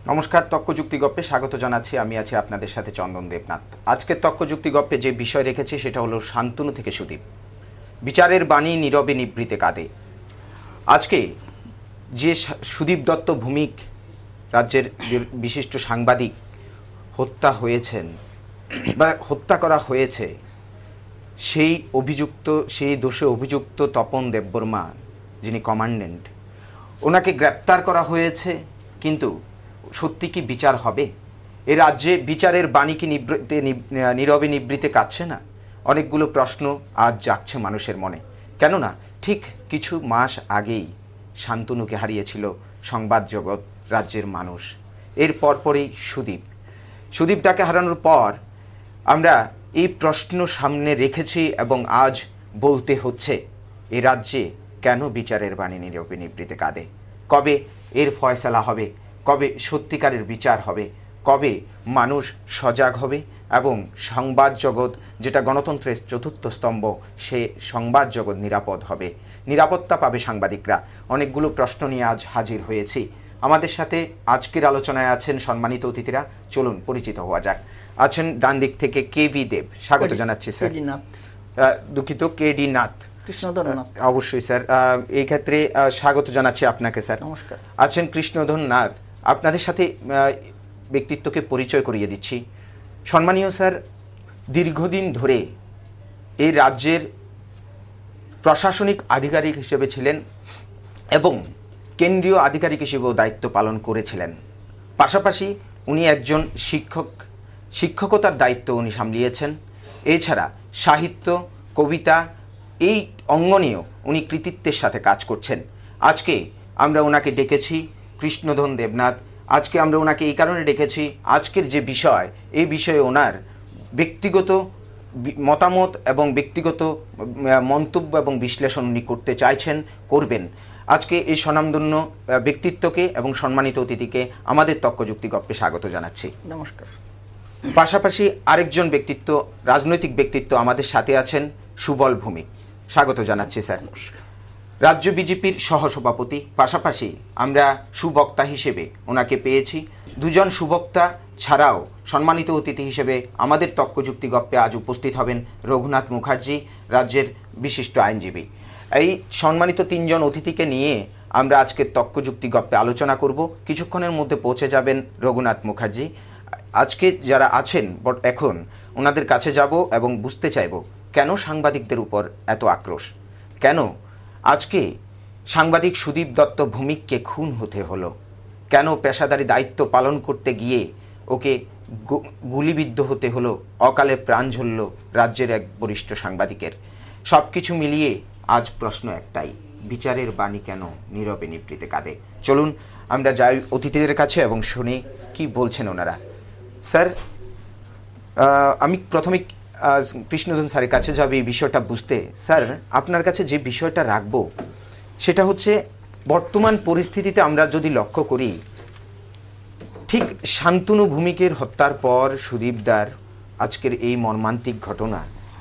নমস্কার, তর্কযুক্তি গপ্পে স্বাগত জানাচ্ছি। আমি আছি আপনাদের সাথে চন্দন দেবনাথ। আজকের তর্কযুক্তি গপ্পে যে বিষয় রেখেছি সেটা হলো শান্তনু থেকে সুদীপ। বিচারের বাণী নীরবে নিভৃতে কাঁদে। আজকে যে সুদীপ দত্ত ভৌমিক রাজ্যের বিশিষ্ট সাংবাদিক হত্যা হয়েছেন বা হত্যা করা হয়েছে, সেই দোষে অভিযুক্ত তপন দেববর্মা, যিনি কমান্ড্যান্ট, ওনাকে গ্রেপ্তার করা হয়েছে। কিন্তু সত্যি কি বিচার হবে? এ রাজ্যে বিচারের বাণী কি নীরবে নিভৃতে কাঁদছে না? অনেকগুলো প্রশ্ন আজ জাগছে মানুষের মনে। কেননা ঠিক কিছু মাস আগেই শান্তনুকে হারিয়েছিল সংবাদ জগৎ, রাজ্যের মানুষ। এর পরপরই সুদীপদাকে হারানোর পর আমরা এই প্রশ্ন সামনে রেখেছি এবং আজ বলতে হচ্ছে, এ রাজ্যে কেন বিচারের বাণী নীরবে নিভৃতে কাঁদে? কবে এর ফয়সালা হবে? কবে সত্যিকারের বিচার হবে? কবে মানুষ সজাগ হবে এবং সংবাদ জগৎ, যেটা গণতন্ত্রের চতুর্থ স্তম্ভ, সে সংবাদ জগৎ নিরাপদ হবে, নিরাপত্তা পাবে সাংবাদিকরা? অনেকগুলো প্রশ্ন নিয়ে আজ হাজির হয়েছি। আমাদের সাথে আজকের আলোচনায় আছেন সম্মানিত অতিথিরা। চলুন পরিচিত হওয়া যাক। আছেন ডান দিক থেকে কেভি দেব, স্বাগত জানাচ্ছি স্যার। দুঃখিত, কেডি নাথ, অবশ্যই স্যার। এই ক্ষেত্রে স্বাগত জানাচ্ছি আপনাকে স্যার। নমস্কার। আছেন কৃষ্ণধন নাথ। আপনাদের সাথে ব্যক্তিত্বকে পরিচয় করিয়ে দিচ্ছি। সম্মানীয় স্যার, দীর্ঘদিন ধরে এই রাজ্যের প্রশাসনিক আধিকারিক হিসেবে ছিলেন এবং কেন্দ্রীয় আধিকারিক হিসেবেও দায়িত্ব পালন করেছিলেন। পাশাপাশি উনি একজন শিক্ষকতার দায়িত্ব উনি সামলিয়েছেন। এছাড়া সাহিত্য, কবিতা, এই অঙ্গনেও উনি কৃতিত্বের সাথে কাজ করছেন। আজকে আমরা ওনাকে ডেকেছি, কৃষ্ণধন দেবনাথ। আজকে আমরা ওনাকে এই কারণে ডেকেছি, আজকের যে বিষয়, এই বিষয়ে ওনার ব্যক্তিগত মতামত এবং ব্যক্তিগত মন্তব্য এবং বিশ্লেষণ উনি করতে চাইছেন, করবেন। আজকে এই স্বনামধন্য ব্যক্তিত্বকে এবং সম্মানিত অতিথিকে আমাদের তর্কযুক্তি গপ্পে স্বাগত জানাচ্ছি। নমস্কার। পাশাপাশি আরেকজন ব্যক্তিত্ব, রাজনৈতিক ব্যক্তিত্ব আমাদের সাথে আছেন, সুবল ভৌমিক, স্বাগত জানাচ্ছি স্যার। রাজ্য বিজেপির সহসভাপতি, পাশাপাশি আমরা সুবক্তা হিসেবে ওনাকে পেয়েছি। দুজন সুবক্তা ছাড়াও সম্মানিত অতিথি হিসেবে আমাদের তর্কযুক্তি গপ্পে আজ উপস্থিত হবেন রঘুনাথ মুখার্জি, রাজ্যের বিশিষ্ট আইনজীবী। এই সম্মানিত তিনজন অতিথিকে নিয়ে আমরা আজকে তর্কযুক্তি গপ্পে আলোচনা করব। কিছুক্ষণের মধ্যে পৌঁছে যাবেন রঘুনাথ মুখার্জি। আজকে যারা আছেন এখন ওনাদের কাছে যাব এবং বুঝতে চাইব কেন সাংবাদিকদের উপর এত আক্রোশ, কেন আজকে সাংবাদিক সুদীপ দত্ত ভৌমিককে খুন হতে হলো, কেন পেশাদারি দায়িত্ব পালন করতে গিয়ে ওকে গুলিবিদ্ধ হতে হলো, অকালে প্রাণ ঝরল রাজ্যের এক বরিষ্ঠ সাংবাদিকের। সব কিছু মিলিয়ে আজ প্রশ্ন একটাই, বিচারের বাণী কেন নীরবে নিভৃতে কাঁদে? চলুন আমরা যাই অতিথিদের কাছে এবং শুনি কি বলছেন ওনারা। স্যার, আমি প্রথমে কৃষ্ণধন স্যারের কাছে যাবে এই বিষয়টা বুঝতে। স্যার, আপনার কাছে যে বিষয়টা রাখবো সেটা হচ্ছে, বর্তমান পরিস্থিতিতে আমরা যদি লক্ষ্য করি, ঠিক শান্তনু ভৌমিকের হত্যার পর সুদীপদার আজকের এই মর্মান্তিক ঘটনা,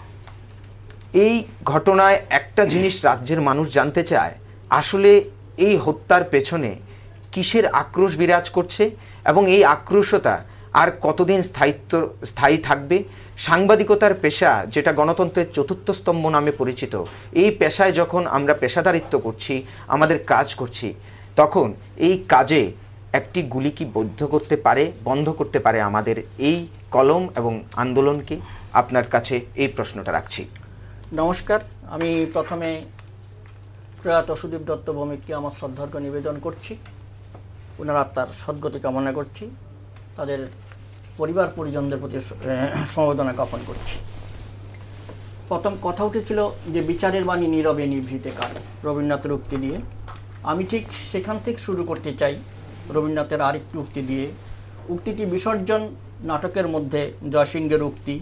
এই ঘটনায় একটা জিনিস রাজ্যের মানুষ জানতে চায়, আসলে এই হত্যার পেছনে কিসের আক্রোশ বিরাজ করছে এবং এই আক্রোশতা আর কতদিন স্থায়ী থাকবে? সাংবাদিকতার পেশা, যেটা গণতন্ত্রের চতুর্থ স্তম্ভ নামে পরিচিত, এই পেশায় যখন আমরা পেশাদারিত্ব করছি, আমাদের কাজ করছি, তখন এই কাজে একটি গুলি কি বন্ধ করতে পারে আমাদের এই কলম এবং আন্দোলনকে? আপনার কাছে এই প্রশ্নটা রাখছি। নমস্কার। আমি প্রথমে প্রয়াত সুদীপ দত্ত ভৌমিককে আমার শ্রদ্ধার্ঘ্য নিবেদন করছি, ওনার আত্মার সদ্গতি কামনা করছি, তাদের পরিবার পরিজনদের প্রতি সমবেদনা জ্ঞাপন করছি। প্রথম কথা উঠেছিল যে বিচারের বাণী নীরবে নিভৃতে কাঁদে, রবীন্দ্রনাথের উক্তি দিয়ে। আমি ঠিক সেখান থেকে শুরু করতে চাই, রবীন্দ্রনাথের আরেকটি উক্তি দিয়ে। উক্তিটি বিসর্জন নাটকের মধ্যে জয়সিংহের উক্তি।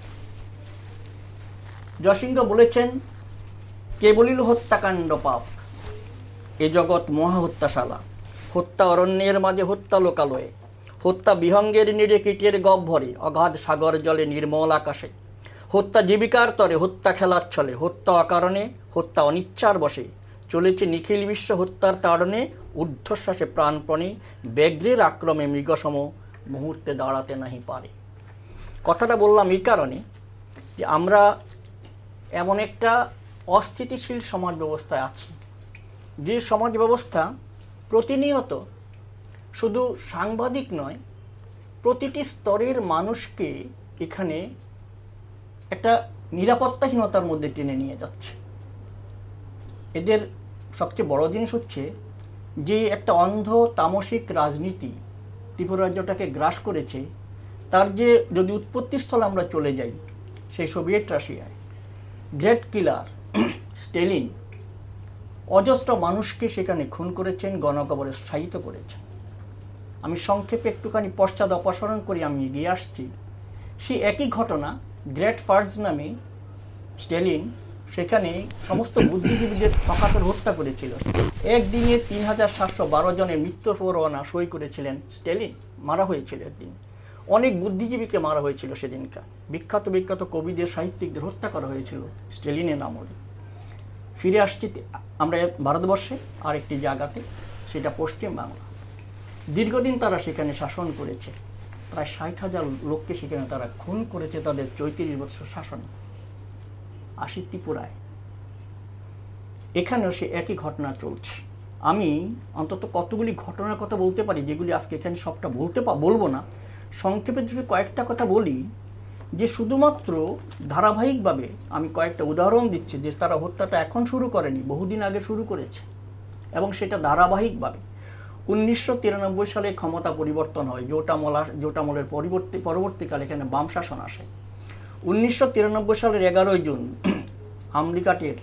জয়সিংহ বলেছেন, কে বলিল হত্যাকাণ্ড পাপ, এ জগৎ মহাহত্যাশালা। হত্যা অরণ্যের মাঝে, হত্যা লোকালয়ে, হত্যা বিহঙ্গের নিড়ে কীটের গহ্বরে, অগাধ সাগর জলে নির্মল আকাশে। হত্যা জীবিকার তরে, হত্যা খেলার ছলে, হত্যা অকারণে, হত্যা অনিচ্ছার বশে। চলেছে নিখিল বিশ্ব হত্যার তাড়নে, ঊর্ধ্বশ্বাসে প্রাণপণে, ব্যাঘ্রের আক্রমে মৃগসম, মুহূর্তে দাঁড়াতে নাহি পারে। কথাটা বললাম এই কারণে যে আমরা এমন একটা অস্থিতিশীল সমাজ ব্যবস্থায় আছি, যে সমাজ ব্যবস্থা প্রতিনিয়ত শুধু সাংবাদিক নয়, প্রতিটি স্তরের মানুষকে এখানে একটা নিরাপত্তাহীনতার মধ্যে টেনে নিয়ে যাচ্ছে। এদের সবচেয়ে বড় জিনিস হচ্ছে যে একটা অন্ধ তামসিক রাজনীতি ত্রিপুরা রাজ্যটাকে গ্রাস করেছে, তার যে যদি উৎপত্তিস্থল আমরা চলে যাই সেই সোভিয়েত রাশিয়ায়, গ্রেট কিলার স্টেলিন অজস্র মানুষকে সেখানে খুন করেছেন, গণকবরে স্থায়িত করেছেন। আমি সংক্ষেপে একটুখানি পশ্চাৎ অপসারণ করে আমি এগিয়ে আসছি। সেই একই ঘটনা গ্রেট ফার্জ নামে স্টেলিন সেখানে সমস্ত বুদ্ধিজীবীদের ঠকাতর হত্যা করেছিল। একদিনে 3712 জনের মৃত্যুর পরোয়ানা সই করেছিলেন স্টেলিন। মারা হয়েছিল একদিন, অনেক বুদ্ধিজীবীকে মারা হয়েছিল সেদিনকার। বিখ্যাত বিখ্যাত কবিদের, সাহিত্যিকদের হত্যা করা হয়েছিল স্টেলিনের আমলে। ফিরে আসছি আমরা ভারতবর্ষে আরেকটি জায়গাতে, সেটা পশ্চিম বাংলা। দীর্ঘদিন তারা সেখানে শাসন করেছে, প্রায় 60,000 লোককে সেখানে তারা খুন করেছে তাদের 34 বছর শাসনে। আসি ত্রিপুরায়, এখানেও সে একই ঘটনা চলছে। আমি অন্তত কতগুলি ঘটনার কথা বলতে পারি, যেগুলি আজকে এখানে সবটা বলবো না। সংক্ষেপে যদি কয়েকটা কথা বলি, যে শুধুমাত্র ধারাবাহিকভাবে আমি কয়েকটা উদাহরণ দিচ্ছি, যে তারা হত্যাটা এখন শুরু করেনি, বহুদিন আগে শুরু করেছে, এবং সেটা ধারাবাহিকভাবে। 1993 সালে ক্ষমতা পরিবর্তন হয়, জোটামলের পরবর্তীকালে এখানে বাম শাসন আসে। 1993 সালের 11 জুন আমলিকাটের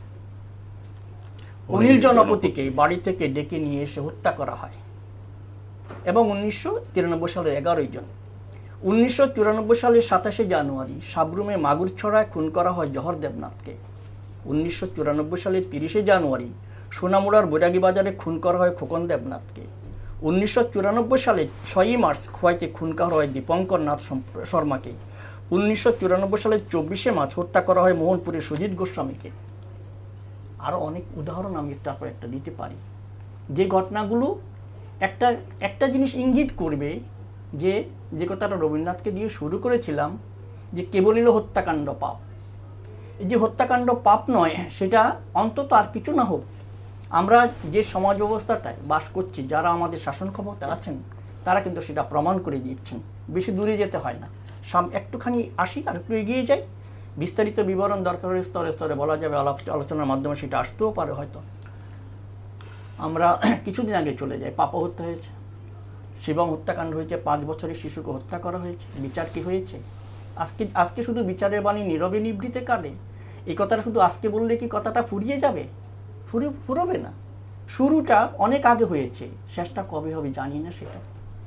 অনিল জনপতিকে বাড়ি থেকে ডেকে নিয়ে এসে হত্যা করা হয়, এবং 1993 সালের 11 জুন। 1994 সালের 27শে জানুয়ারি সাবরুমে মাগুরছড়ায় খুন করা হয় জহর দেবনাথকে। 1994 সালের 30শে জানুয়ারি সোনামুড়ার বৈরাগী বাজারে খুন করা হয় খোকন দেবনাথকে। 1994 সালে 6ই মার্চ খোয়াইতে খুন করা হয় দীপঙ্কর নাথ শর্মাকে। 1994 সালের 24শে মার্চ হত্যা করা হয় মোহনপুরের সুজিত গোস্বামীকে। আরও অনেক উদাহরণ আমি তারপর একটা দিতে পারি, যে ঘটনাগুলো একটা জিনিস ইঙ্গিত করবে, যে কথাটা রবীন্দ্রনাথকে দিয়ে শুরু করেছিলাম, যে কেবলিল হত্যাকাণ্ড পাপ। এই যে হত্যাকাণ্ড পাপ নয়, সেটা অন্তত আর কিছু না হোক, আমরা যে সমাজ ব্যবস্থাটায় বাস করছি, যারা আমাদের শাসন ক্ষমতা আছেন, তারা কিন্তু সেটা প্রমাণ করে দিচ্ছেন। বেশি দূরে যেতে হয় না, একটুখানি আসি আর একটু এগিয়ে যাই। বিস্তারিত বিবরণ দরকার হলে স্তরে স্তরে বলা যাবে, আলোচনার মাধ্যমে সেটা আসতেও পারে হয়তো। আমরা কিছুদিন আগে চলে যাই, পাপা হত্যা হয়েছে, শিবম হত্যাকাণ্ড হয়েছে, 5 বছরের শিশুকে হত্যা করা হয়েছে। বিচার কি হয়েছে? আজকে শুধু বিচারের বাণী নীরবে নিভৃতে কাঁদে, এই কথাটা শুধু আজকে বললে কি কথাটা ফুরিয়ে যাবে? ফুরবে না। শুরুটা অনেক আগে হয়েছে, শেষটা কবে হবে জানি না। সেটা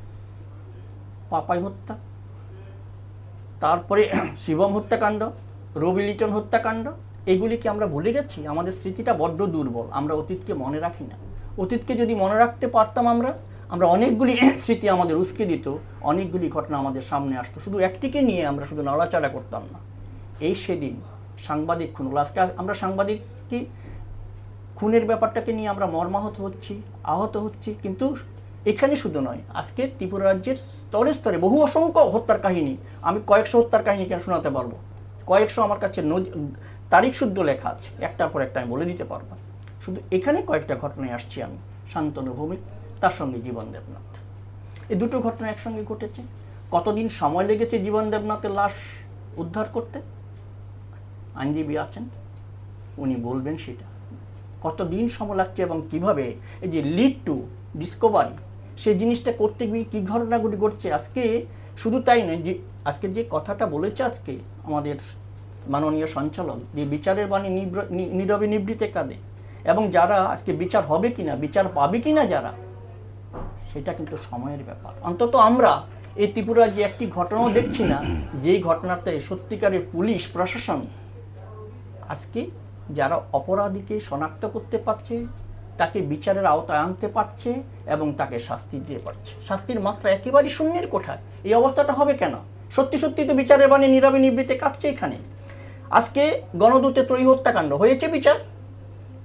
পাপাই হত্যা, তারপরে শিবম হত্যাকাণ্ড, রবি লিটন হত্যাকাণ্ড, এগুলিকে আমরা ভুলে গেছি। আমাদের স্মৃতিটা বড্ড দুর্বল, আমরা অতীতকে মনে রাখি না। অতীতকে যদি মনে রাখতে পারতাম আমরা অনেকগুলি স্মৃতি আমাদের উস্কে দিত, অনেকগুলি ঘটনা আমাদের সামনে আসতো। শুধু একটিকে নিয়ে আমরা শুধু নড়াচড়া করতাম না। এই সেদিন সাংবাদিক খুন হলো। আজকে আমরা সাংবাদিক কি খুনের ব্যাপারটাকে নিয়ে আমরা মর্মাহত হচ্ছি, আহত হচ্ছি। কিন্তু এখানে শুধু নয়, আজকে ত্রিপুরা রাজ্যের স্তরে স্তরে বহু অসংখ্য হত্যার কাহিনী, আমি কয়েকশো হত্যার কাহিনী কেন শোনাতে পারবো, কয়েকশো আমার কাছে তারিখ শুদ্ধ লেখা আছে, একটার পর একটা আমি বলে দিতে পারবো। শুধু এখানে কয়েকটা ঘটনায় আসছি আমি, শান্তনু ভৌমিক, তার সঙ্গে জীবন দেবনাথ। এই দুটো ঘটনা একসঙ্গে ঘটেছে। কতদিন সময় লেগেছে জীবন দেবনাথের লাশ উদ্ধার করতে? আইনজীবী আছেন, উনি বলবেন সেটা কতদিন সময় লাগছে এবং কিভাবে এই যে লিড টু ডিসকভারি, সেই জিনিসটা করতে গিয়ে কী ঘটনাগুলি ঘটছে। আজকে শুধু তাই নয়, যে আজকে যে কথাটা বলেছে আজকে আমাদের মাননীয় সঞ্চালক, যে বিচারের বাণী নীরবে নিভৃতে কাঁদে, এবং যারা আজকে বিচার হবে কিনা, বিচার পাবে কিনা যারা, সেটা কিন্তু সময়ের ব্যাপার। অন্তত আমরা এই ত্রিপুরার যে একটি ঘটনাও দেখছি না, যেই ঘটনাতে সত্যিকারের পুলিশ প্রশাসন আজকে যারা অপরাধীকে শনাক্ত করতে পারছে, তাকে বিচারের আওতায় আনতে পারছে এবং তাকে শাস্তি দিয়ে পারছে। শাস্তির মাত্রা একেবারেই শূন্যের কোঠায়। এই অবস্থাটা হবে কেন? সত্যি সত্যি তো বিচারের বাণী নীরবে নিভৃতে কাঁদছে এখানে। আজকে গণদূতে ত্রয়ী হত্যাকাণ্ড হয়েছে বিচার,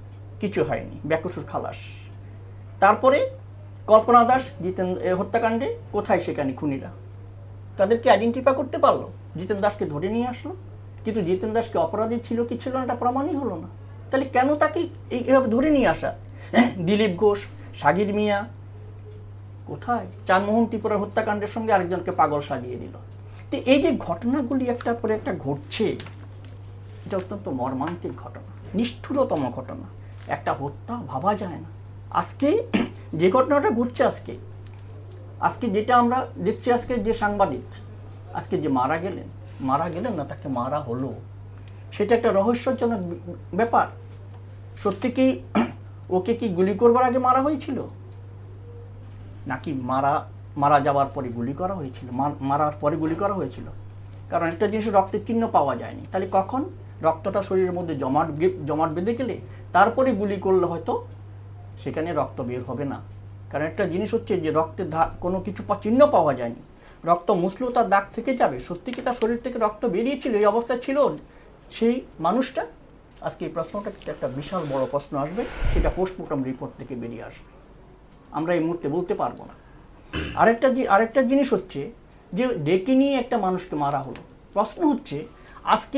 কিছু হয়নি, বেকসুর খালাস। তারপরে কল্পনা দাস জিতেন হত্যাকাণ্ডে কোথায় সেখানে খুনিরা? তাদেরকে আইডেন্টিফাই করতে পারলো, জিতেন দাসকে ধরে নিয়ে আসলো, কিন্তু জিতেন দাসকে অপরাধী ছিল কি ছিল না এটা প্রমাণই হলো না। তাহলে কেন তাকে এইভাবে ধরে নিয়ে আসা? দিলীপ ঘোষ, সাগির মিয়া কোথায়? চাঁদমোহন ত্রিপুরার হত্যাকাণ্ডের সঙ্গে আরেকজনকে পাগল সাজিয়ে দিল। তো এই যে ঘটনাগুলি একটার পরে একটা ঘটছে, এটা অত্যন্ত মর্মান্তিক ঘটনা, নিষ্ঠুরতম ঘটনা। একটা হত্যা ভাবা যায় না। আজকে যে ঘটনাটা ঘটছে, আজকে যেটা আমরা দেখছি, আজকে যে সাংবাদিক আজকে যে মারা গেলেন না, তাকে মারা হলো, সেটা একটা রহস্যজনক ব্যাপার। সত্যি কি ওকে কি গুলি করবার আগে মারা হয়েছিল, নাকি মারা যাওয়ার পরে গুলি করা হয়েছিল? মারার পরে গুলি করা হয়েছিল, কারণ একটা জিনিস রক্তের চিহ্ন পাওয়া যায়নি। তাহলে কখন রক্তটা শরীরের মধ্যে জমাট বেঁধে গেলে তারপরে গুলি করলে হয়তো সেখানে রক্ত বের হবে না। কারণ একটা জিনিস হচ্ছে যে রক্তের কোনো কিছু চিহ্ন পাওয়া যায়নি, রক্ত মুছলেও তার দাগ থেকে যাবে। সত্যি কি তার শরীর থেকে রক্ত বেরিয়েছিল, এই অবস্থা ছিল সেই মানুষটা? আজকে এই প্রশ্নটা কিন্তু একটা বিশাল বড় প্রশ্ন আসবে, সেটা পোস্টমর্টম রিপোর্ট থেকে বেরিয়ে আসবে, আমরা এই মুহূর্তে বলতে পারবো না। আরেকটা জিনিস হচ্ছে যে ডেকে নিয়ে একটা মানুষকে মারা হলো। প্রশ্ন হচ্ছে আজকে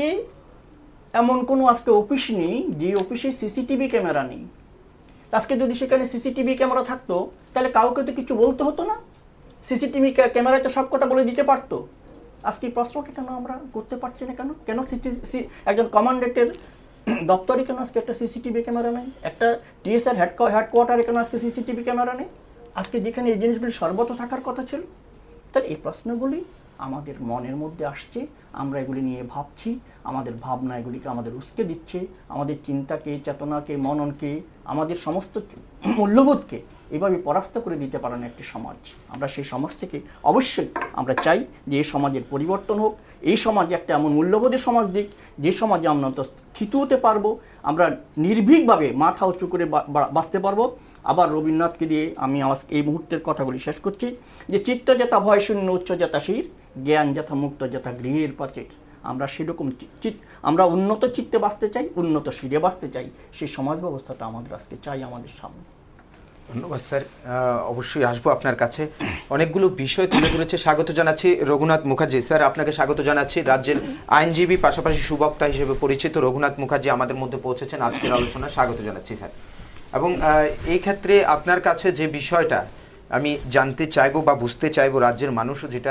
এমন কোনো অফিস নেই যে অফিসে সিসিটিভি ক্যামেরা নেই। আজকে যদি সেখানে সিসিটিভি ক্যামেরা থাকতো তাহলে কাউকে তো কিছু বলতে হতো না, সিসিটিভি ক্যামেরায় তো সব কথা বলে দিতে পারতো। আজকে এই প্রশ্নটা কেন আমরা করতে পারছি না? কেন একজন কমান্ডেন্টের দপ্তরে কেন আজকে একটা সিসিটিভি ক্যামেরা নেই? একটা টিএসআর হেডকোয়ার্টারে কেন আজকে সিসিটিভি ক্যামেরা নেই? আজকে যেখানে এই জিনিসগুলি সর্বত্র থাকার কথা ছিল। তাহলে এই প্রশ্নগুলি আমাদের মনের মধ্যে আসছে, আমরা এগুলি নিয়ে ভাবছি, আমাদের ভাবনা এগুলিকে আমাদের উস্কে দিচ্ছে, আমাদের চিন্তাকে, চেতনাকে, মননকে, আমাদের সমস্ত মূল্যবোধকে এভাবে পরাস্ত করে দিতে পারে না একটি সমাজ। আমরা সেই সমাজ থেকে অবশ্যই আমরা চাই যে এই সমাজের পরিবর্তন হোক, এই সমাজে একটা এমন মূল্যবোধের সমাজ দিক যে সমাজে আমরা অন্তত স্থিত হতে পারবো, আমরা নির্ভীকভাবে মাথা উঁচু করে বাঁচতে পারবো। আবার রবীন্দ্রনাথকে দিয়ে আমি এই মুহূর্তের কথাগুলি শেষ করছি, যে চিত্ত যথা ভয় শূন্য উচ্চ যথা শির, জ্ঞান যথা মুক্ত যথা গৃহের প্রাচীর। আমরা সেরকম আমরা উন্নত চিত্তে বাঁচতে চাই, উন্নত শিরে বাঁচতে চাই। সেই সমাজ ব্যবস্থাটা আমাদের আজকে চাই আমাদের সামনে। ধন্যবাদ স্যার, অবশ্যই আসবো আপনার কাছে। অনেকগুলো বিষয় তুলে ধরেছে। স্বাগত জানাচ্ছি রঘুনাথ মুখার্জি স্যার, আপনাকে স্বাগত জানাচ্ছি। রাজ্যের আইনজীবী পাশাপাশি সুবক্তা হিসেবে পরিচিত রঘুনাথ মুখার্জি আমাদের মধ্যে পৌঁছেছেন আজকের আলোচনা, স্বাগত জানাচ্ছি স্যার। এবং এই ক্ষেত্রে আপনার কাছে যে বিষয়টা আমি জানতে চাইবো বা বুঝতে চাইবো, রাজ্যের মানুষও যেটা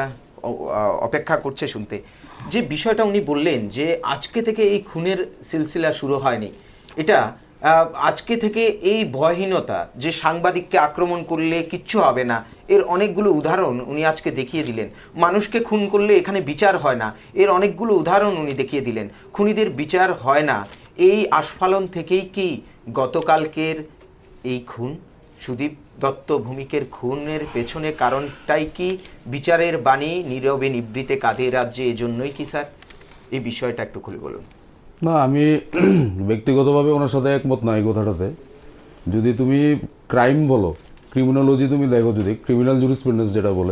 অপেক্ষা করছে শুনতে, যে বিষয়টা উনি বললেন যে আজকে থেকে এই খুনের সিলসিলা শুরু হয়নি, এটা আজকে থেকে এই ভয়হীনতা যে সাংবাদিককে আক্রমণ করলে কিচ্ছু হবে না, এর অনেকগুলো উদাহরণ উনি আজকে দেখিয়ে দিলেন। মানুষকে খুন করলে এখানে বিচার হয় না, এর অনেকগুলো উদাহরণ উনি দেখিয়ে দিলেন। খুনিদের বিচার হয় না, এই আস্ফালন থেকেই কি গতকালকের এই খুন, সুদীপ দত্ত ভৌমিকের খুনের পেছনে কারণটাই কি বিচারের বাণী নীরবে নিবৃতে কাঁধে রাজ্যে, এজন্যই কি স্যার? এই বিষয়টা একটু খুলে বলুন। না, আমি ব্যক্তিগতভাবে ওনার সাথে একমত নয় এই কথাটাতে। যদি তুমি ক্রাইম বলো, ক্রিমিনোলজি তুমি দেখো, যদি ক্রিমিনাল জুরিসপ্রুডেন্স যেটা বলে,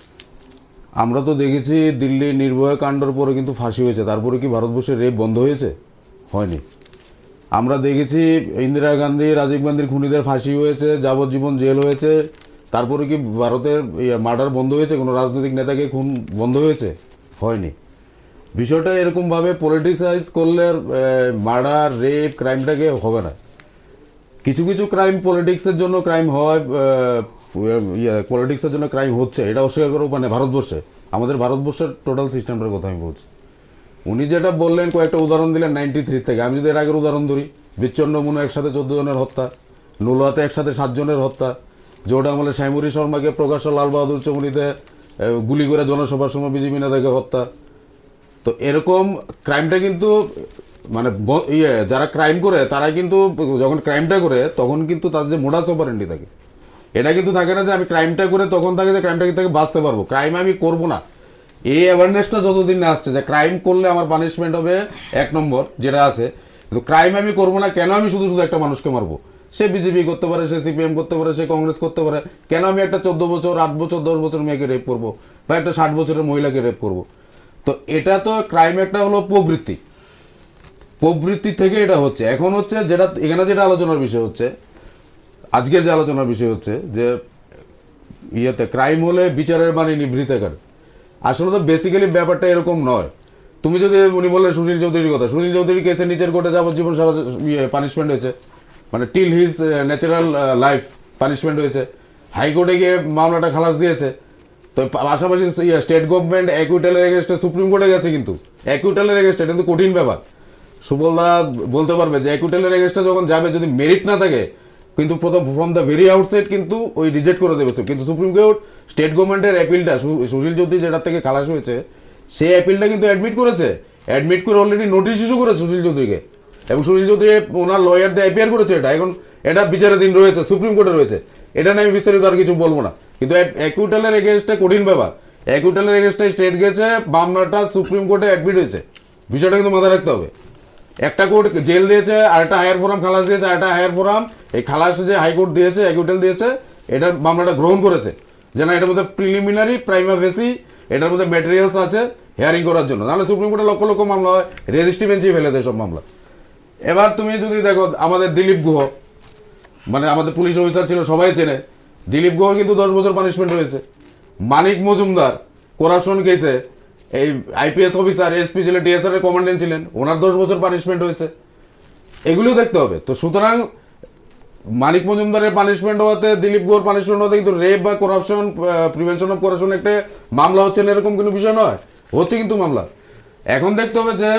আমরা তো দেখেছি দিল্লি নির্ভয়া কাণ্ডর পরে কিন্তু ফাঁসি হয়েছে, তারপরে কি ভারতবর্ষে রেপ বন্ধ হয়েছে? হয়নি। আমরা দেখেছি ইন্দিরা গান্ধী, রাজীব গান্ধীর খুনিদের ফাঁসি হয়েছে, যাবজ্জীবন জেল হয়েছে, তারপরে কি ভারতের মার্ডার বন্ধ হয়েছে? কোনো রাজনৈতিক নেতাকে খুন বন্ধ হয়েছে? হয়নি। বিষয়টা এরকমভাবে পলিটিসাইজ করলে মার্ডার, রেপ, ক্রাইমটাকে হবে না। কিছু কিছু ক্রাইম পলিটিক্সের জন্য ক্রাইম হয়, পলিটিক্সের জন্য ক্রাইম হচ্ছে, এটা অস্বীকার করার উপায় নেই। ভারতবর্ষে, আমাদের ভারতবর্ষের টোটাল সিস্টেমটার কথা আমি বলছি। উনি যেটা বললেন, কয়েকটা উদাহরণ দিলেন 93 থেকে। আমি যদি এর আগের উদাহরণ ধরি, বিচ্ছন্ন মুনো একসাথে 14 জনের হত্যা, নুলাতে একসাথে 7 জনের হত্যা, জোড়া আমলে শ্যামুরি শর্মাকে প্রকাশ্য লাল বাহাদুর চৌমুনিতে গুলি করে জনসভার সময় বিজেপি নেতাকে হত্যা। তো এরকম ক্রাইমটা কিন্তু মানে যারা ক্রাইম করে তারা কিন্তু যখন ক্রাইমটা করে তখন কিন্তু তাদের যে মোডাস অপারেন্ডি থাকে, এটা কিন্তু থাকে না যে আমি ক্রাইমটা করে তখন থাকে যে ক্রাইমটা থেকে বাঁচতে পারবো, ক্রাইম আমি করবো না। এই অ্যাওয়ারনেসটা যতদিন না আসছে যে ক্রাইম করলে আমার পানিশমেন্ট হবে 1 নম্বর যেটা আছে, কিন্তু ক্রাইম আমি করবো না, কেন আমি শুধু শুধু একটা মানুষকে মারবো? সে বিজেপি করতে পারে, সে সিপিএম করতে পারে, সে কংগ্রেস করতে পারে, কেন আমি একটা 14 বছর, 8 বছর, 10 বছর মেয়েকে রেপ করবো, বা একটা 60 বছরের মহিলাকে রেপ করবো? তো এটা তো ক্রাইম একটা হলো প্রবৃত্তি। প্রবৃত্তি থেকে এটা হচ্ছে। এখন হচ্ছে যেটা এখানে যেটা আলোচনার বিষয় হচ্ছে, আজকের যে আলোচনার বিষয় হচ্ছে যে ইয়েতে ক্রাইম হলে বিচারের মানে নিভৃতকার। আসলে তো বেসিক্যালি ব্যাপারটা এরকম নয়। তুমি যদি উনি বললেন সুনীল চৌধুরীর কথা, সুনীল চৌধুরী কেসে নিচের কোর্টে যাবজ্জীবন সারা পানিশমেন্ট হয়েছে, মানে till his natural life punishment হয়েছে। হাইকোর্টে গিয়ে মামলাটা খালাস দিয়েছে। তো পাশাপাশি স্টেট গভর্নমেন্ট অ্যাকুইটালের এগেনস্টে সুপ্রিম কোর্টে গেছে, কিন্তু অ্যাকুইটালের এগেনস্টে কিন্তু কঠিন ব্যাপার। সুবলদা বলতে পারবে যে অ্যাকুইটালের এগেনস্টে যখন যাবে যদি মেরিট না থাকে কিন্তু প্রথম ফ্রম দ্য ভেরি আউটসাইড কিন্তু ওই রিজেক্ট করে দেবে। কিন্তু সুপ্রিম কোর্ট স্টেট গভর্নমেন্টের অ্যাপিলটা সুশীল চৌধুরী যেটার থেকে খালাস হয়েছে সেই অ্যাপিলটা কিন্তু অ্যাডমিট করেছে, অ্যাডমিট করে অলরেডি নোটিশ ইস্যু করেছে সুশীল চৌধুরীকে, এবং সুশীল চৌধুরী ওনার লয়ারদের অ্যাপিয়ার করেছে। এটা এখন এটা বিচারাধীন রয়েছে, সুপ্রিম কোর্টে রয়েছে। এটা নিয়ে আমি বিস্তারিত আর কিছু বলবো না, কিন্তু অ্যাকুইটালের এগেনস্টে কঠিন ব্যাপার। অ্যাকুইটালের এগেনস্টে স্টেট গেছে, মামলাটা সুপ্রিম কোর্টে অ্যাডমিট হয়েছে। বিষয়টা কিন্তু মাথায় রাখতে হবে। একটা কোর্ট জেল দিয়েছে, আর একটা হায়ার ফোরাম খালাস দিয়েছে, আর একটা হায়ার ফোরাম এই খালাস যে হাইকোর্ট দিয়েছে, অ্যাকুইটাল দিয়েছে, এটার মামলাটা গ্রহণ করেছে যে না এটার মধ্যে প্রিলিমিনারি প্রাইমা ফেসি এটার মধ্যে ম্যাটেরিয়ালস আছে হিয়ারিং করার জন্য। নাহলে সুপ্রিম কোর্টে লক্ষ লক্ষ মামলা হয়, রেজিস্ট্রি বেঞ্চে ফেলে দেয় সব মামলা। এবার তুমি যদি দেখো আমাদের দিলীপ গুহ, মানে আমাদের পুলিশ অফিসার ছিল, সবাই চেনে। দিলীপ গুহর কিন্তু 10 বছর পানিশমেন্ট হয়েছে। মানিক মজুমদার করাপশন কেসে এই আইপিএস অফিসার, এসপি ছিলেন, ডিএসআর এর কমান্ডেন্ট ছিলেন, ওনার 10 বছর পানিশমেন্ট হয়েছে। এগুলো দেখতে হবে। তো সুতরাং মানিক মজুমদারের পানিশমেন্ট হওয়াতে, দিলীপ গুহর পানিশমেন্ট হওয়াতে কিন্তু রেপ বা করাপশন, প্রিভেনশন অফ করাপশন একটা মামলা হচ্ছে না এরকম কোনো বিষয় নয়, হচ্ছে কিন্তু মামলা। এখন দেখতে হবে যে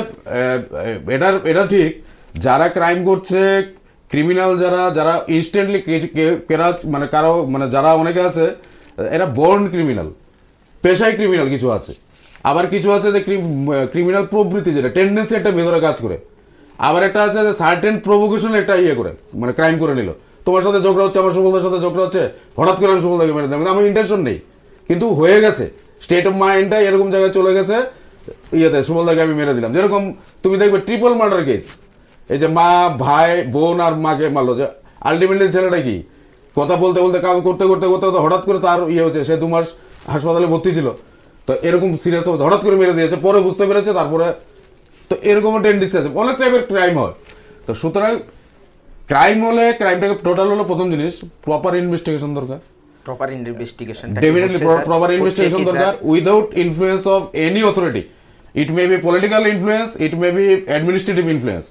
এটা ঠিক যারা ক্রাইম করছে, ক্রিমিনাল যারা ইনস্ট্যান্টলি মানে কারো মানে যারা অনেকে আছে এরা বর্ন ক্রিমিনাল, পেশায় ক্রিমিনাল কিছু আছে, আবার কিছু আছে যে ক্রিমিনাল প্রবৃত্তি যেটা টেন্ডেন্সি একটা ভেতরে কাজ করে, আবার একটা আছে যে সার্টেন প্রভোকেশন একটা ইয়ে করে মানে ক্রাইম করে নিল। তোমার সাথে ঝগড়া হচ্ছে, আমার সুবলদার সাথে ঝগড়া হচ্ছে, হঠাৎ করে আমি সুবলদাকে মেরে দিলাম, আমার ইন্টেনশন নেই, কিন্তু হয়ে গেছে, স্টেট অফ মাইন্ডটা এরকম জায়গায় চলে গেছে, ইয়েতে সুবলদাকে আমি মেরে দিলাম। যেরকম তুমি দেখবে ট্রিপল মার্ডার কেস, এই যে মা, ভাই, বোন আর মাকে মারলো, যে আলটিমেটলি ছেলেটা কি কথা বলতে বলতে কাম করতে করতে করতে করতে হঠাৎ করে তার ইয়ে হয়েছে, সে 2 মাস হাসপাতালে ভর্তি ছিল। তো এরকম সিরিয়াস অবস্থা, হঠাৎ করে মেরে দিয়েছে, পরে বুঝতে পেরেছে, তারপরে তো এরকমও টেন্ডেন্সি আছে, অনেক টাইপের ক্রাইম হয়। তো সুতরাং ক্রাইম হলে ক্রাইমটাকে টোটাল হলো প্রথম জিনিস প্রপার ইনভেস্টিগেশন দরকার, proper investigation, definitely proper investigation দরকার without influence of any authority. It may be political influence, it may be administrative influence.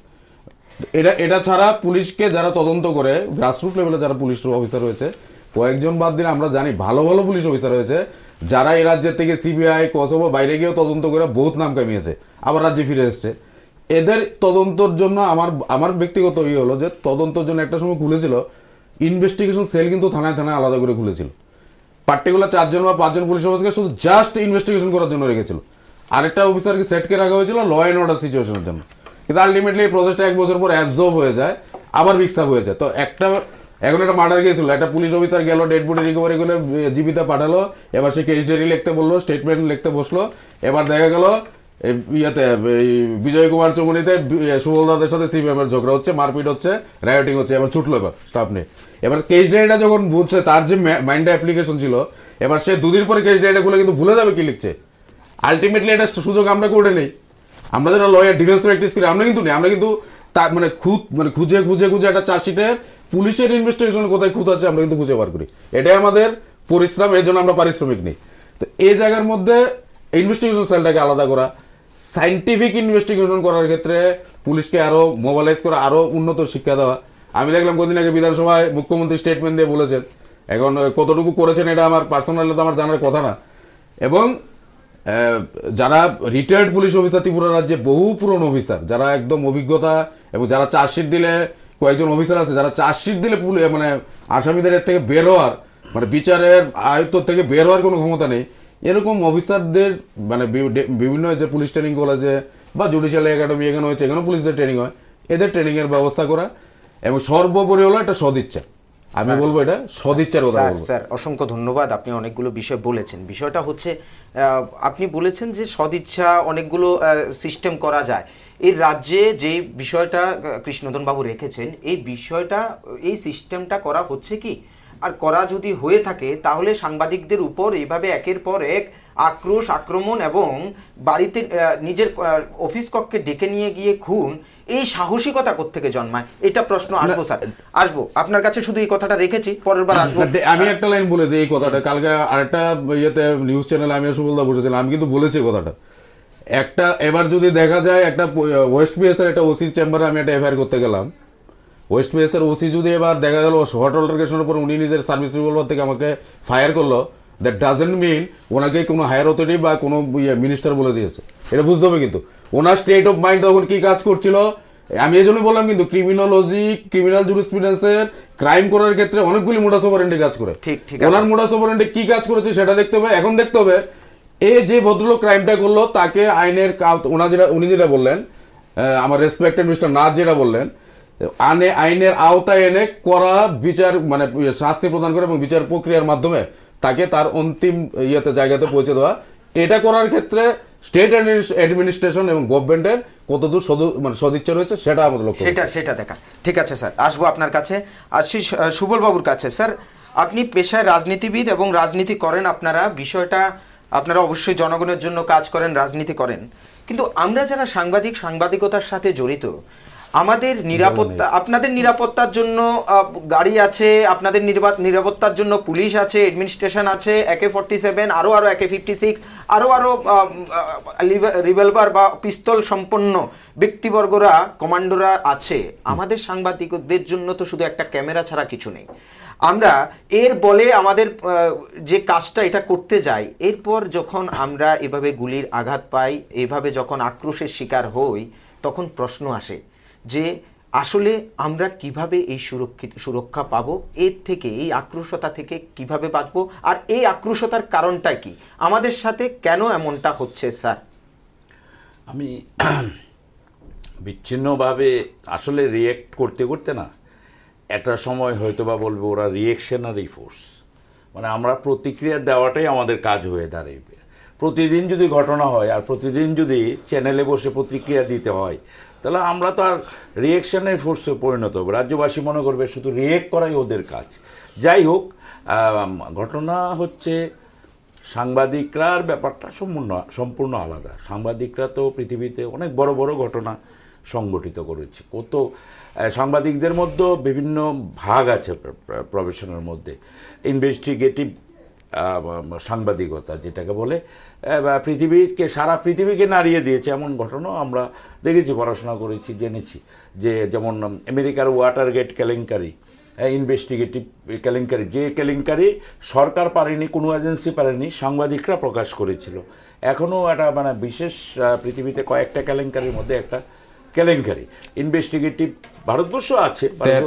এটা ছাড়া পুলিশকে যারা তদন্ত করে, গ্রাসরুট লেভেলে যারা পুলিশ অফিসার রয়েছে, কয়েকজন বাদ দিলে আমরা জানি ভালো ভালো পুলিশ অফিসার রয়েছে যারা এই রাজ্যের থেকে সিবিআই, কসোভো বাইরে গিয়েও তদন্ত করে বহুত নাম কামিয়েছে, আবার রাজ্যে ফিরে এসছে। এদের তদন্তর জন্য আমার ব্যক্তিগত ইয়ে হলো যে তদন্তর জন্য একটা সময় খুলেছিল ইনভেস্টিগেশন সেল, কিন্তু থানায় থানায় আলাদা করে খুলেছিল। পার্টিকুলার 4 জন বা 5 জন পুলিশ অফিসারকে শুধু জাস্ট ইনভেস্টিগেশন করার জন্য রেখেছিল, আরেকটা অফিসারকে সেটকে রাখা হয়েছিল ল অ্যান্ড অর্ডার সিচুয়েশনের জন্য। কিন্তু আলটিমেটলি এই প্রসেসটা 1 বছর পর অ্যাবজর্ব হয়ে যায়, আবার মিক্স আপ হয়ে যায়। তো এখন একটা মার্ডার গিয়েছিল, একটা পুলিশ অফিসার গেল, ডেড বডি রিকভারি করে জীবিতা পাঠালো, এবার সে কেস ডায়েরি লিখতে বললো, স্টেটমেন্ট লিখতে বসলো, এবার দেখা গেল ইয়েতে বিজয় কুমার চৌমুনিতে সুবলদাদের সাথে সিপিএম এর ঝগড়া হচ্ছে, মারপিট হচ্ছে, রায়োটিং হচ্ছে, এবার ছুটলো এবার স্টাফ নিয়ে। এবার কেস ডায়েরিটা যখন বুঝছে তার যে মাইন্ডে অ্যাপ্লিকেশন ছিল, এবার সে 2 দিন পরে কেস ডায়েরিটা খুলে কিন্তু ভুলে যাবে কি লিখছে। আলটিমেটলি এটা সুযোগ আমরা করে নেই, আমরা যারা লয়ার ডিফেন্স প্র্যাকটিস করি আমরা কিন্তু নেই, আমরা কিন্তু মানে খুঁজে খুঁজে খুঁজে একটা চার্জশিটের পুলিশের ইনভেস্টিগেশন কোথায় খুঁত আছে আমরা কিন্তু খুঁজে বার করি, এটাই আমাদের পরিশ্রম, এর জন্য আমরা পারিশ্রমিক নিই। তো এই জায়গার মধ্যে ইনভেস্টিগেশন সেলটাকে আলাদা করা, সাইন্টিফিক ইনভেস্টিগেশন করার ক্ষেত্রে পুলিশকে আরো মোবাইলাইজ করা, আরো উন্নত শিক্ষা দেওয়া। আমি দেখলাম কদিন আগে বিধানসভায় মুখ্যমন্ত্রী স্টেটমেন্ট দিয়ে বলেছেন, এখন কতটুকু করেছেন এটা আমার পার্সোনালি তো আমার জানার কথা না। এবং যারা রিটায়ার্ড পুলিশ অফিসার ত্রিপুরা রাজ্যে, বহু পুরনো অফিসার যারা একদম অভিজ্ঞতা, এবং যারা চার্জশিট দিলে, কয়েকজন অফিসার আছে যারা চার্জশিট দিলে মানে আসামিদের এর থেকে বের হওয়ার, মানে বিচারের আয়ত্ত থেকে বের হওয়ার কোনো ক্ষমতা নেই, এরকম অফিসারদের মানে বিভিন্ন যে পুলিশ ট্রেনিং কলেজে বা জুডিশিয়াল একাডেমি এখানে হয়েছে, এখানেও পুলিশদের ট্রেনিং হয়, এদের ট্রেনিং এর ব্যবস্থা করা, এবং সর্বোপরি হলো একটা সদিচ্ছা। আমি বলবো এটা সদিচ্ছার কথা বলবো। স্যার অসংখ্য ধন্যবাদ, আপনি অনেকগুলো বিষয় বলেছেন। বিষয়টা হচ্ছে আপনি বলেছেন যে সদিচ্ছা অনেকগুলো সিস্টেম করা যায়। এই রাজ্যে যে বিষয়টা কৃষ্ণধন বাবু রেখেছেন, এই বিষয়টা, এই সিস্টেমটা করা হচ্ছে কি আর করা যদি হয়ে থাকে তাহলে সাংবাদিকদের উপর এইভাবে একের পর এক আক্রোশ, আক্রমণ এবং বাড়িতে নিজের অফিস কক্ষে ডেকে নিয়ে গিয়ে খুন, এই সাহসিকতা কোত্থেকে জন্মায়? এটা প্রশ্ন আসবো স্যার, আসবো আপনার কাছে, শুধু এই কথাটা রেখেছি, পরের বার আসবো। আমি একটা লাইন বলে দিই এই কথাটা, কালকে আরেকটা ইয়েতে নিউজ চ্যানেলে আমি সুবলদা বসেছিলাম, আমি কিন্তু বলেছি কথাটা। একটা এবার যদি দেখা যায় একটা ওয়েস্ট পিএসের একটা ওসির চেম্বারে আমি একটা এফআইআর করতে গেলাম, ওয়েস্ট পিএসের ওসি যদি এবার দেখা গেল হট অল্টারকেশনের উপর উনি নিজের সার্ভিস রিভলভার থেকে আমাকে ফায়ার করলো, দ্যাট ডাজেন্ট মিন ওনাকে কোনো হায়ার অথরিটি বা কোনো মিনিস্টার বলে দিয়েছে, এটা বুঝতে হবে। কিন্তু ওনার স্টেট অফ মাইন্ড তখন কি কাজ করছিল, আমি এই জন্য বললাম কিন্তু ক্রিমিনোলজি, ক্রিমিনাল জুরিসপ্রুডেন্সের ক্রাইম করার ক্ষেত্রে অনেকগুলি মোডাস অপারেন্ডি কাজ করে। ঠিক ওনার মোডাস অপারেন্ডি কি কাজ করেছে সেটা দেখতে হবে। এখন দেখতে হবে এই যে ভদ্রলোক ক্রাইমটা করলো তাকে আইনের উনি যেটা বললেন, আমার রেসপেক্টেড মিস্টার নাথ যেটা বললেন, আইনের আওতায় এনে করা বিচার মানে শাস্তি প্রদান করে এবং বিচার প্রক্রিয়ার মাধ্যমে তাকে তার অন্তিম ইয়েতে জায়গাতে পৌঁছে দেওয়া, এটা করার ক্ষেত্রে স্টেট অ্যাডমিনিস্ট্রেশন এবং গভর্নমেন্টের কতদূর মানে সদিচ্ছা রয়েছে সেটা আমাদের লক্ষ্য, সেটা দেখা। ঠিক আছে স্যার, আসবো আপনার কাছে, আসছি সুবল বাবুর কাছে। স্যার, আপনি পেশায় রাজনীতিবিদ এবং রাজনীতি করেন, আপনারা অবশ্যই জনগণের জন্য কাজ করেন, রাজনীতি করেন, কিন্তু আমরা যারা সাংবাদিকতার সাথে জড়িত, আমাদের নিরাপত্তা, আপনাদের নিরাপত্তার জন্য গাড়ি আছে, আপনাদের নিরাপত্তার জন্য পুলিশ আছে, অ্যাডমিনিস্ট্রেশন আছে, AK-47, আরও AK-56, আরও রিভলভার বা পিস্তল সম্পন্ন ব্যক্তিবর্গরা, কমান্ডোরা আছে। আমাদের সাংবাদিকদের জন্য তো শুধু একটা ক্যামেরা ছাড়া কিছু নেই। আমরা এর বলে আমাদের যে কাজটা এটা করতে যাই, এরপর যখন আমরা এভাবে গুলির আঘাত পাই, এভাবে যখন আক্রোশের শিকার হই, তখন প্রশ্ন আসে যে আসলে আমরা কিভাবে এই সুরক্ষা পাবো, এর থেকে, এই আক্রোশতা থেকে কিভাবে বাঁচবো, আর এই আক্রোশতার কারণটা কি, আমাদের সাথে কেন এমনটা হচ্ছে? স্যার, আমি বিচ্ছিন্নভাবে আসলে রিয়েক্ট করতে করতে না একটা সময় হয়তো বা বলবো ওরা রিয়েকশনারি ফোর্স, মানে আমরা প্রতিক্রিয়া দেওয়াটাই আমাদের কাজ হয়ে দাঁড়াবে। প্রতিদিন যদি ঘটনা হয় আর প্রতিদিন যদি চ্যানেলে বসে প্রতিক্রিয়া দিতে হয়, তাহলে আমরা তো আর রিয়েকশনের ফোর্সে পরিণত হবো। রাজ্যবাসী মনে করবে শুধু রিয়েক্ট করাই ওদের কাজ। যাই হোক, ঘটনা হচ্ছে সাংবাদিকরার ব্যাপারটা সম্পূর্ণ আলাদা। সাংবাদিকরা তো পৃথিবীতে অনেক বড় বড় ঘটনা সংগঠিত করেছে। কত সাংবাদিকদের মধ্যে বিভিন্ন ভাগ আছে প্রফেশনের মধ্যে। ইনভেস্টিগেটিভ সাংবাদিকতা যেটাকে বলে, সারা পৃথিবীকে নাড়িয়ে দিয়েছে এমন ঘটনা আমরা দেখেছি, পড়াশোনা করেছি, জেনেছি। যে যেমন আমেরিকার ওয়াটারগেট কেলেঙ্কারি, ইনভেস্টিগেটিভ কেলেঙ্কারি, যে কেলেঙ্কারি সরকার পারেনি, কোনো এজেন্সি পারেনি, সাংবাদিকরা প্রকাশ করেছিল। এখনও একটা মানে বিশেষ পৃথিবীতে কয়েকটা কেলেঙ্কারির মধ্যে একটা কেলেঙ্কারি। ইনভেস্টিগেটিভ ভারতবর্ষ আছে,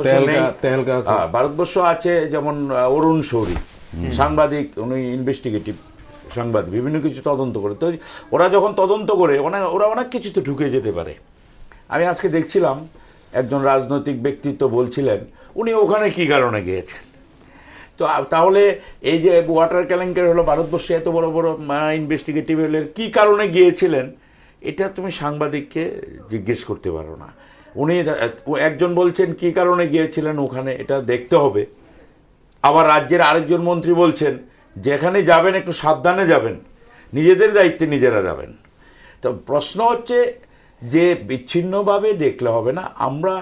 ভারতবর্ষ আছে, যেমন অরুণ শৌরী সাংবাদিক, উনি ইনভেস্টিগেটিভ সাংবাদিক, বিভিন্ন কিছু তদন্ত করে। তো ওরা যখন তদন্ত করে ওরা অনেক কিছু তো ঢুকে যেতে পারে। আমি আজকে দেখছিলাম একজন রাজনৈতিক ব্যক্তিত্ব বলছিলেন উনি ওখানে কি কারণে গিয়েছেন। তো তাহলে এই যে ওয়াটার কেলেঙ্কারি হলো, ভারতবর্ষে এত বড় বড় ইনভেস্টিগেটিভ হলে কী কারণে গিয়েছিলেন, এটা তুমি সাংবাদিককে জিজ্ঞেস করতে পারো না। উনি একজন বলছেন কী কারণে গিয়েছিলেন ওখানে, এটা দেখতে হবে। আবার রাজ্যের আরেকজন মন্ত্রী বলছেন যেখানে যাবেন একটু সাবধানে যাবেন, নিজেদের দায়িত্বে নিজেরা যাবেন। তো প্রশ্ন হচ্ছে যে বিচ্ছিন্নভাবে দেখলে হবে না।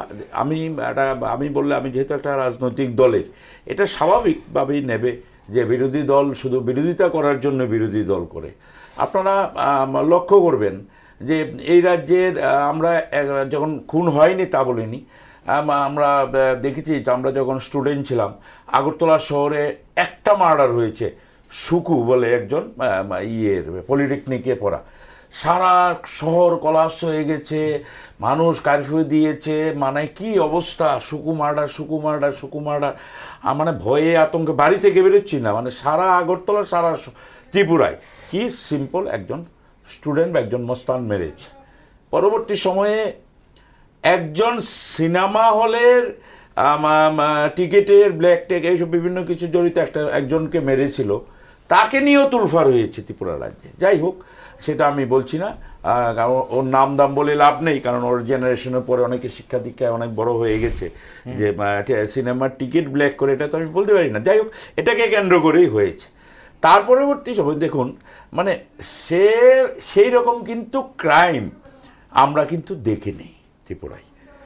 আমি বললে, আমি যেহেতু একটা রাজনৈতিক দলের, এটা স্বাভাবিকভাবেই নেবে যে বিরোধী দল শুধু বিরোধিতা করার জন্য বিরোধী দল করে। আপনারা লক্ষ্য করবেন যে এই রাজ্যের আমরা যখন খুন হয়নি তা বলিনি, আমরা দেখেছি, আমরা যখন স্টুডেন্ট ছিলাম আগরতলা শহরে একটা মার্ডার হয়েছে, সুকু বলে একজন পলিটেকনিকে পড়া। সারা শহর কলাপস হয়ে গেছে, মানুষ কারফিউ দিয়েছে, মানে কি অবস্থা, সুকু মার্ডার। মানে ভয়ে আতঙ্কে বাড়ি থেকে বেরোচ্ছি না, মানে সারা আগরতলা, সারা ত্রিপুরায় কি সিম্পল একজন স্টুডেন্ট বা একজন মস্তান মেরেছে। পরবর্তী সময়ে একজন সিনেমা হলের টিকেটের ব্ল্যাক টেক এইসব বিভিন্ন কিছু জড়িত একজনকে মেরেছিল, তাকে নিয়েও তুলফার হয়েছে ত্রিপুরা রাজ্যে। যাই হোক, সেটা আমি বলছি না, কারণ ওর নাম দাম বলে লাভ নেই, কারণ ওর জেনারেশনের পরে অনেকে শিক্ষা দীক্ষায় অনেক বড় হয়ে গেছে, যে সিনেমার টিকিট ব্ল্যাক করে এটা তো আমি বলতে পারি না। যাই হোক, এটাকে কেন্দ্র করেই হয়েছে। তার পরবর্তী সময় দেখুন, মানে সেই রকম কিন্তু ক্রাইম আমরা কিন্তু দেখিনি ত্রিপুরায়।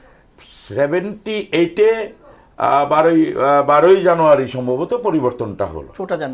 78-এ 12ই জানুয়ারি সম্ভবত পরিবর্তনটা হলো,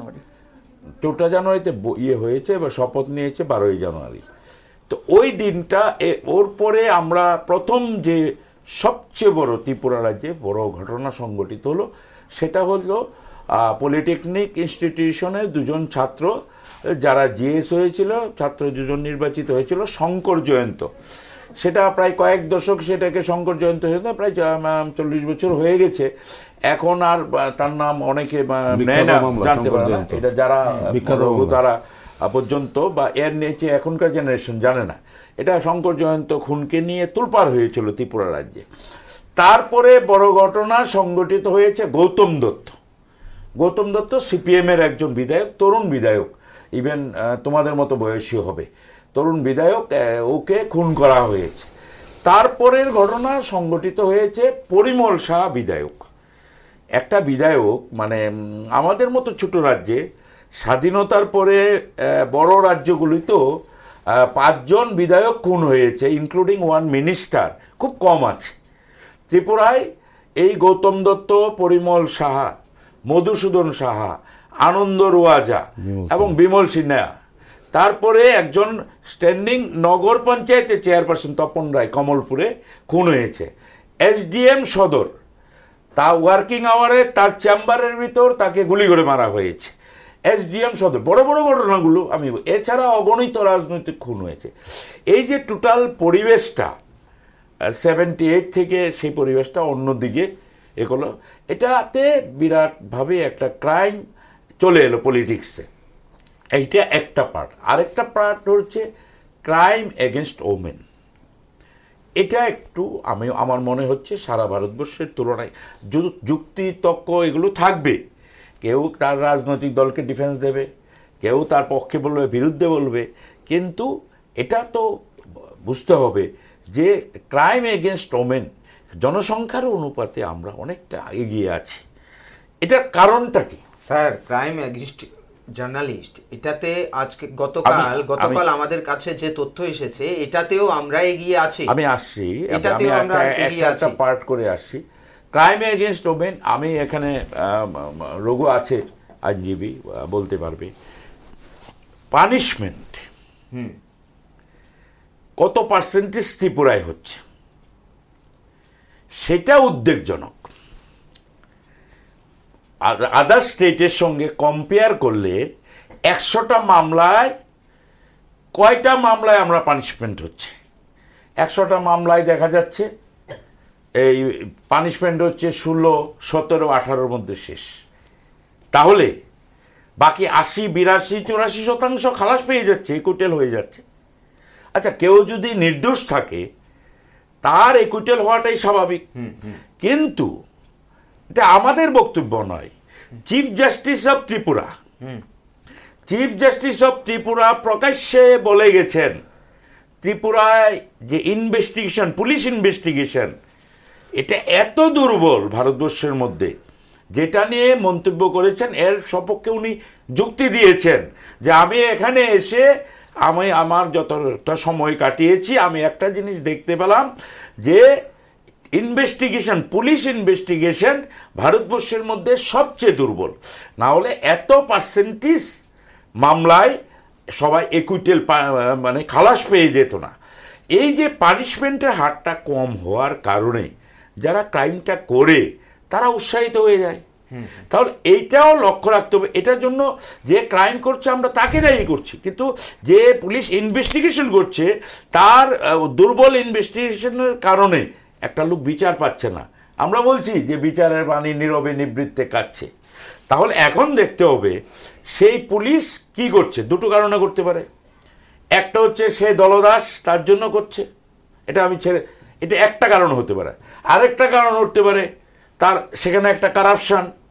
4টা জানুয়ারিতে হয়েছে, এবার শপথ নিয়েছে 12ই জানুয়ারি। তো ওই দিনটা ওর পরে আমরা প্রথম যে সবচেয়ে বড় ত্রিপুরা রাজ্যে বড় ঘটনা সংঘটিত হলো, সেটা হলো পলিটেকনিক ইনস্টিটিউশনের 2জন ছাত্র যারা জিএস হয়েছিল, ছাত্র 2জন নির্বাচিত হয়েছিল, শঙ্কর জয়ন্ত। সেটা প্রায় কয়েক দশক সেটাকে শঙ্কর জয়ন্ত হয়ে প্রায় 40 বছর হয়ে গেছে। এখন আর তার নাম অনেকে নেয় না, জানতে পারে না, এটা যারা তারা পর্যন্ত বা এর নিচে এখনকার জেনারেশন জানে না। এটা শঙ্কর জয়ন্ত খুনকে নিয়ে তোলপাড় হয়েছিল ত্রিপুরা রাজ্যে। তারপরে বড় ঘটনা সংগঠিত হয়েছে গৌতম দত্ত। গৌতম দত্ত সিপিএমের একজন বিধায়ক, তরুণ বিধায়ক, ইভেন তোমাদের মতো বয়সী হবে, তরুণ বিধায়ক, ওকে খুন করা হয়েছে। তারপরের ঘটনা সংগঠিত হয়েছে পরিমল শাহ বিধায়ক। একটা বিধায়ক, মানে আমাদের মতো ছোট রাজ্যে স্বাধীনতার পরে বড় রাজ্যগুলিতেও 5 জন বিধায়ক খুন হয়েছে, ইনক্লুডিং 1 মিনিস্টার, খুব কম আছে। ত্রিপুরায় এই গৌতম দত্ত, পরিমল সাহা, মধুসূদন সাহা, আনন্দ রুয়াজা এবং বিমল সিনহা, তারপরে একজন স্ট্যান্ডিং নগর পঞ্চায়েতের চেয়ারপারসন তপন রায় কমলপুরে খুন হয়েছে। এসডিএম সদর, তা ওয়ার্কিং আওয়ারে তার চেম্বারের ভিতর তাকে গুলি করে মারা হয়েছে। এসডিএম সদর, বড় বড় ঘটনাগুলো আমি, এছাড়া অগণিত রাজনৈতিক খুন হয়েছে। এই যে টোটাল পরিবেশটা 78 থেকে সেই পরিবেশটা অন্যদিকে এগুলো, এটাতে বিরাটভাবে একটা ক্রাইম চলে এলো পলিটিক্সে। এইটা একটা পার্ট। আরেকটা পার্ট হচ্ছে ক্রাইম এগেনস্ট ওমেন। এটা একটু আমার মনে হচ্ছে সারা ভারতবর্ষের তুলনায় যুক্তি তর্ক এগুলো থাকবে, কেউ তার রাজনৈতিক দলকে ডিফেন্স দেবে, কেউ তার পক্ষে বলবে, বিরুদ্ধে বলবে, কিন্তু এটা তো বুঝতে হবে যে ক্রাইম এগেনস্ট ওমেন জনসংখ্যার অনুপাতে আমরা অনেকটা এগিয়ে আছি। এটার কারণটা কি স্যার? ক্রাইম এগেনস্ট জার্নালিস্ট, এটাতে আজকে গতকাল আমাদের কাছে যে তথ্য এসেছে, এটাতেও আমরা এগিয়ে আছি। আমি আসছি, একটা পার্ট করে আসছি। ক্রাইম এগেনস্ট ওমেন, আমি এখানে রঘু আছে আইনজীবী, বলতে পারবে পানিশমেন্ট কত পার্সেন্টেজ ত্রিপুরায় হচ্ছে, সেটা উদ্বেগজনক। আদার স্টেটের সঙ্গে কম্পেয়ার করলে 100টা মামলায় কয়টা মামলায় আমরা পানিশমেন্ট হচ্ছে? 100টা মামলায় দেখা যাচ্ছে এই পানিশমেন্ট হচ্ছে 16, 17, 18-র মধ্যে শেষ। তাহলে বাকি 80, 82, 84% খালাস পেয়ে যাচ্ছে, একুইটেল হয়ে যাচ্ছে। আচ্ছা, কেউ যদি নির্দোষ থাকে তার একুইটেল হওয়াটাই স্বাভাবিক, কিন্তু এটা আমাদের বক্তব্য নয়। চিফ জাস্টিস অফ ত্রিপুরা প্রকাশ্যে বলে গেছেন, ত্রিপুরায় যে ইনভেস্টিগেশন, পুলিশ ইনভেস্টিগেশন, এটা এত দুর্বল ভারতবর্ষের মধ্যে, যেটা নিয়ে মন্তব্য করেছেন, এর সপক্ষে উনি যুক্তি দিয়েছেন যে আমি এখানে এসে আমার যতটা সময় কাটিয়েছি, আমি একটা জিনিস দেখতে পেলাম যে ইনভেস্টিগেশন, পুলিশ ইনভেস্টিগেশন ভারতবর্ষের মধ্যে সবচেয়ে দুর্বল। না হলে এত পার্সেন্টেজ মামলায় সবাই একুইটেল মানে খালাস পেয়ে যেত না। এই যে পানিশমেন্টের হারটা কম হওয়ার কারণে যারা ক্রাইমটা করে তারা উৎসাহিত হয়ে যায়। তাহলে এইটাও লক্ষ্য রাখতে হবে। এটার জন্য যে ক্রাইম করছে আমরা তাকে দায়ী করছি, কিন্তু যে পুলিশ ইনভেস্টিগেশন করছে তার দুর্বল ইনভেস্টিগেশনের কারণে একটা লোক বিচার পাচ্ছে না। আমরা বলছি যে বিচারের বাণী নীরবে নিবৃত্তে কাটছে। তাহলে এখন দেখতে হবে সেই পুলিশ কি করছে। দুটো কারণে করতে পারে, একটা হচ্ছে সে দলদাস, তার জন্য করছে, এটা আমি এটা একটা কারণ হতে পারে। আরেকটা কারণ হতে পারে তার সেখানে একটা কারাপশন,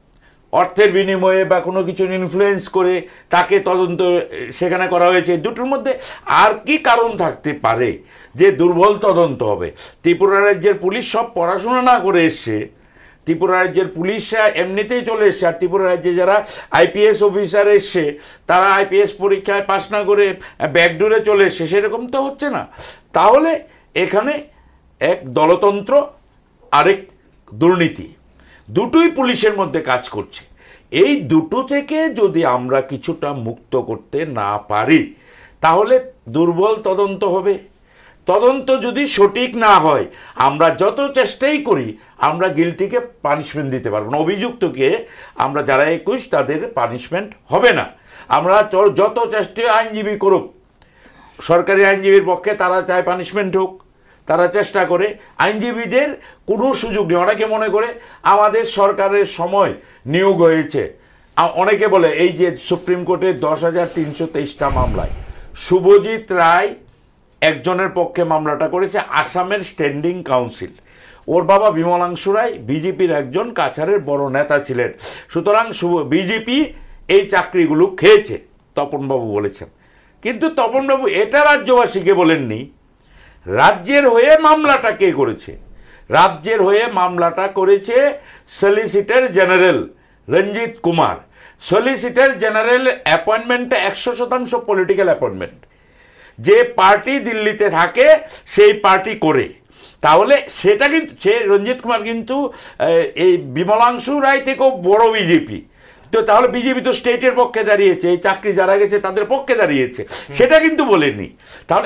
অর্থের বিনিময়ে বা কোনো কিছু ইনফ্লুয়েন্স করে তাকে তদন্ত সেখানে করা হয়েছে, দুটোর মধ্যে আর কি কারণ থাকতে পারে যে দুর্বল তদন্ত হবে? ত্রিপুরা রাজ্যের পুলিশ সব পড়াশোনা না করে এসছে, ত্রিপুরা রাজ্যের পুলিশরা এমনিতেই চলে এসছে, আর ত্রিপুরা রাজ্যে যারা আইপিএস অফিসার এসছে তারা আইপিএস পরীক্ষায় পাশ না করে ব্যাকডোরে চলে এসছে, সেরকম তো হচ্ছে না। তাহলে এখানে এক দলতন্ত্র, আরেক দুর্নীতি, দুটোই পুলিশের মধ্যে কাজ করছে। এই দুটো থেকে যদি আমরা কিছুটা মুক্ত করতে না পারি তাহলে দুর্বল তদন্ত হবে। তদন্ত যদি সঠিক না হয়, আমরা যত চেষ্টাই করি আমরা গিলটিকে পানিশমেন্ট দিতে পারবো না, অভিযুক্তকে আমরা যারা 21 তাদের পানিশমেন্ট হবে না। আমরা যত চেষ্টা আইনজীবী করুক, সরকারি আইনজীবীর পক্ষে তারা চায় পানিশমেন্ট হোক, তারা চেষ্টা করে, আইনজীবীদের কোনো সুযোগ নেই। অনেকে মনে করে আমাদের সরকারের সময় নিয়োগ হয়েছে, অনেকে বলে এই যে সুপ্রিম কোর্টের 10,323টা মামলায় শুভজিৎ রায় একজনের পক্ষে মামলাটা করেছে, আসামের স্ট্যান্ডিং কাউন্সিল, ওর বাবা বিমলাংশু রায় বিজেপির একজন কাছাড়ের বড় নেতা ছিলেন। সুতরাং বিজেপি এই চাকরিগুলো খেয়েছে, তপনবাবু বলেছেন। কিন্তু তপনবাবু এটা রাজ্যবাসীকে বলেননি রাজ্যের হয়ে মামলাটা কে করেছে। রাজ্যের হয়ে মামলাটা করেছে solicitor general Ranjit Kumar. Solicitor general অ্যাপয়েন্টমেন্টটা 100% পলিটিক্যাল অ্যাপয়েন্টমেন্ট, যে পার্টি দিল্লিতে থাকে সেই পার্টি করে। তাহলে সেটা কিন্তু সে রঞ্জিত কুমার কিন্তু এই বিমলাংশু রায় থেকেও বড় বিজেপি, তো তাহলে বিজেপি তো স্টেটের পক্ষে দাঁড়িয়েছে, এই চাকরি যারা গেছে তাদের পক্ষে দাঁড়িয়েছে, সেটা কিন্তু বলেনি। তাহলে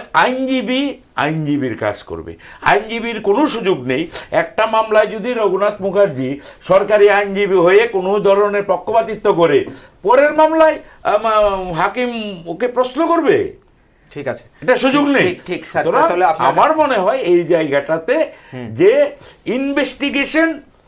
আইনজীবীর কাজ করবে, আইনজীবীর কোনো সুযোগ নেই। একটা মামলায় যদি রঘুনাথ মুখার্জি সরকারি আইনজীবী হয়ে কোনো ধরনের পক্ষপাতিত্ব করে, পরের মামলায় হাকিম ওকে প্রশ্ন করবে, ঠিক আছে, এটা সুযোগ নেই। ঠিক স্যার, তাহলে আমার মনে হয় এই জায়গাটাতে যে ইনভেস্টিগেশন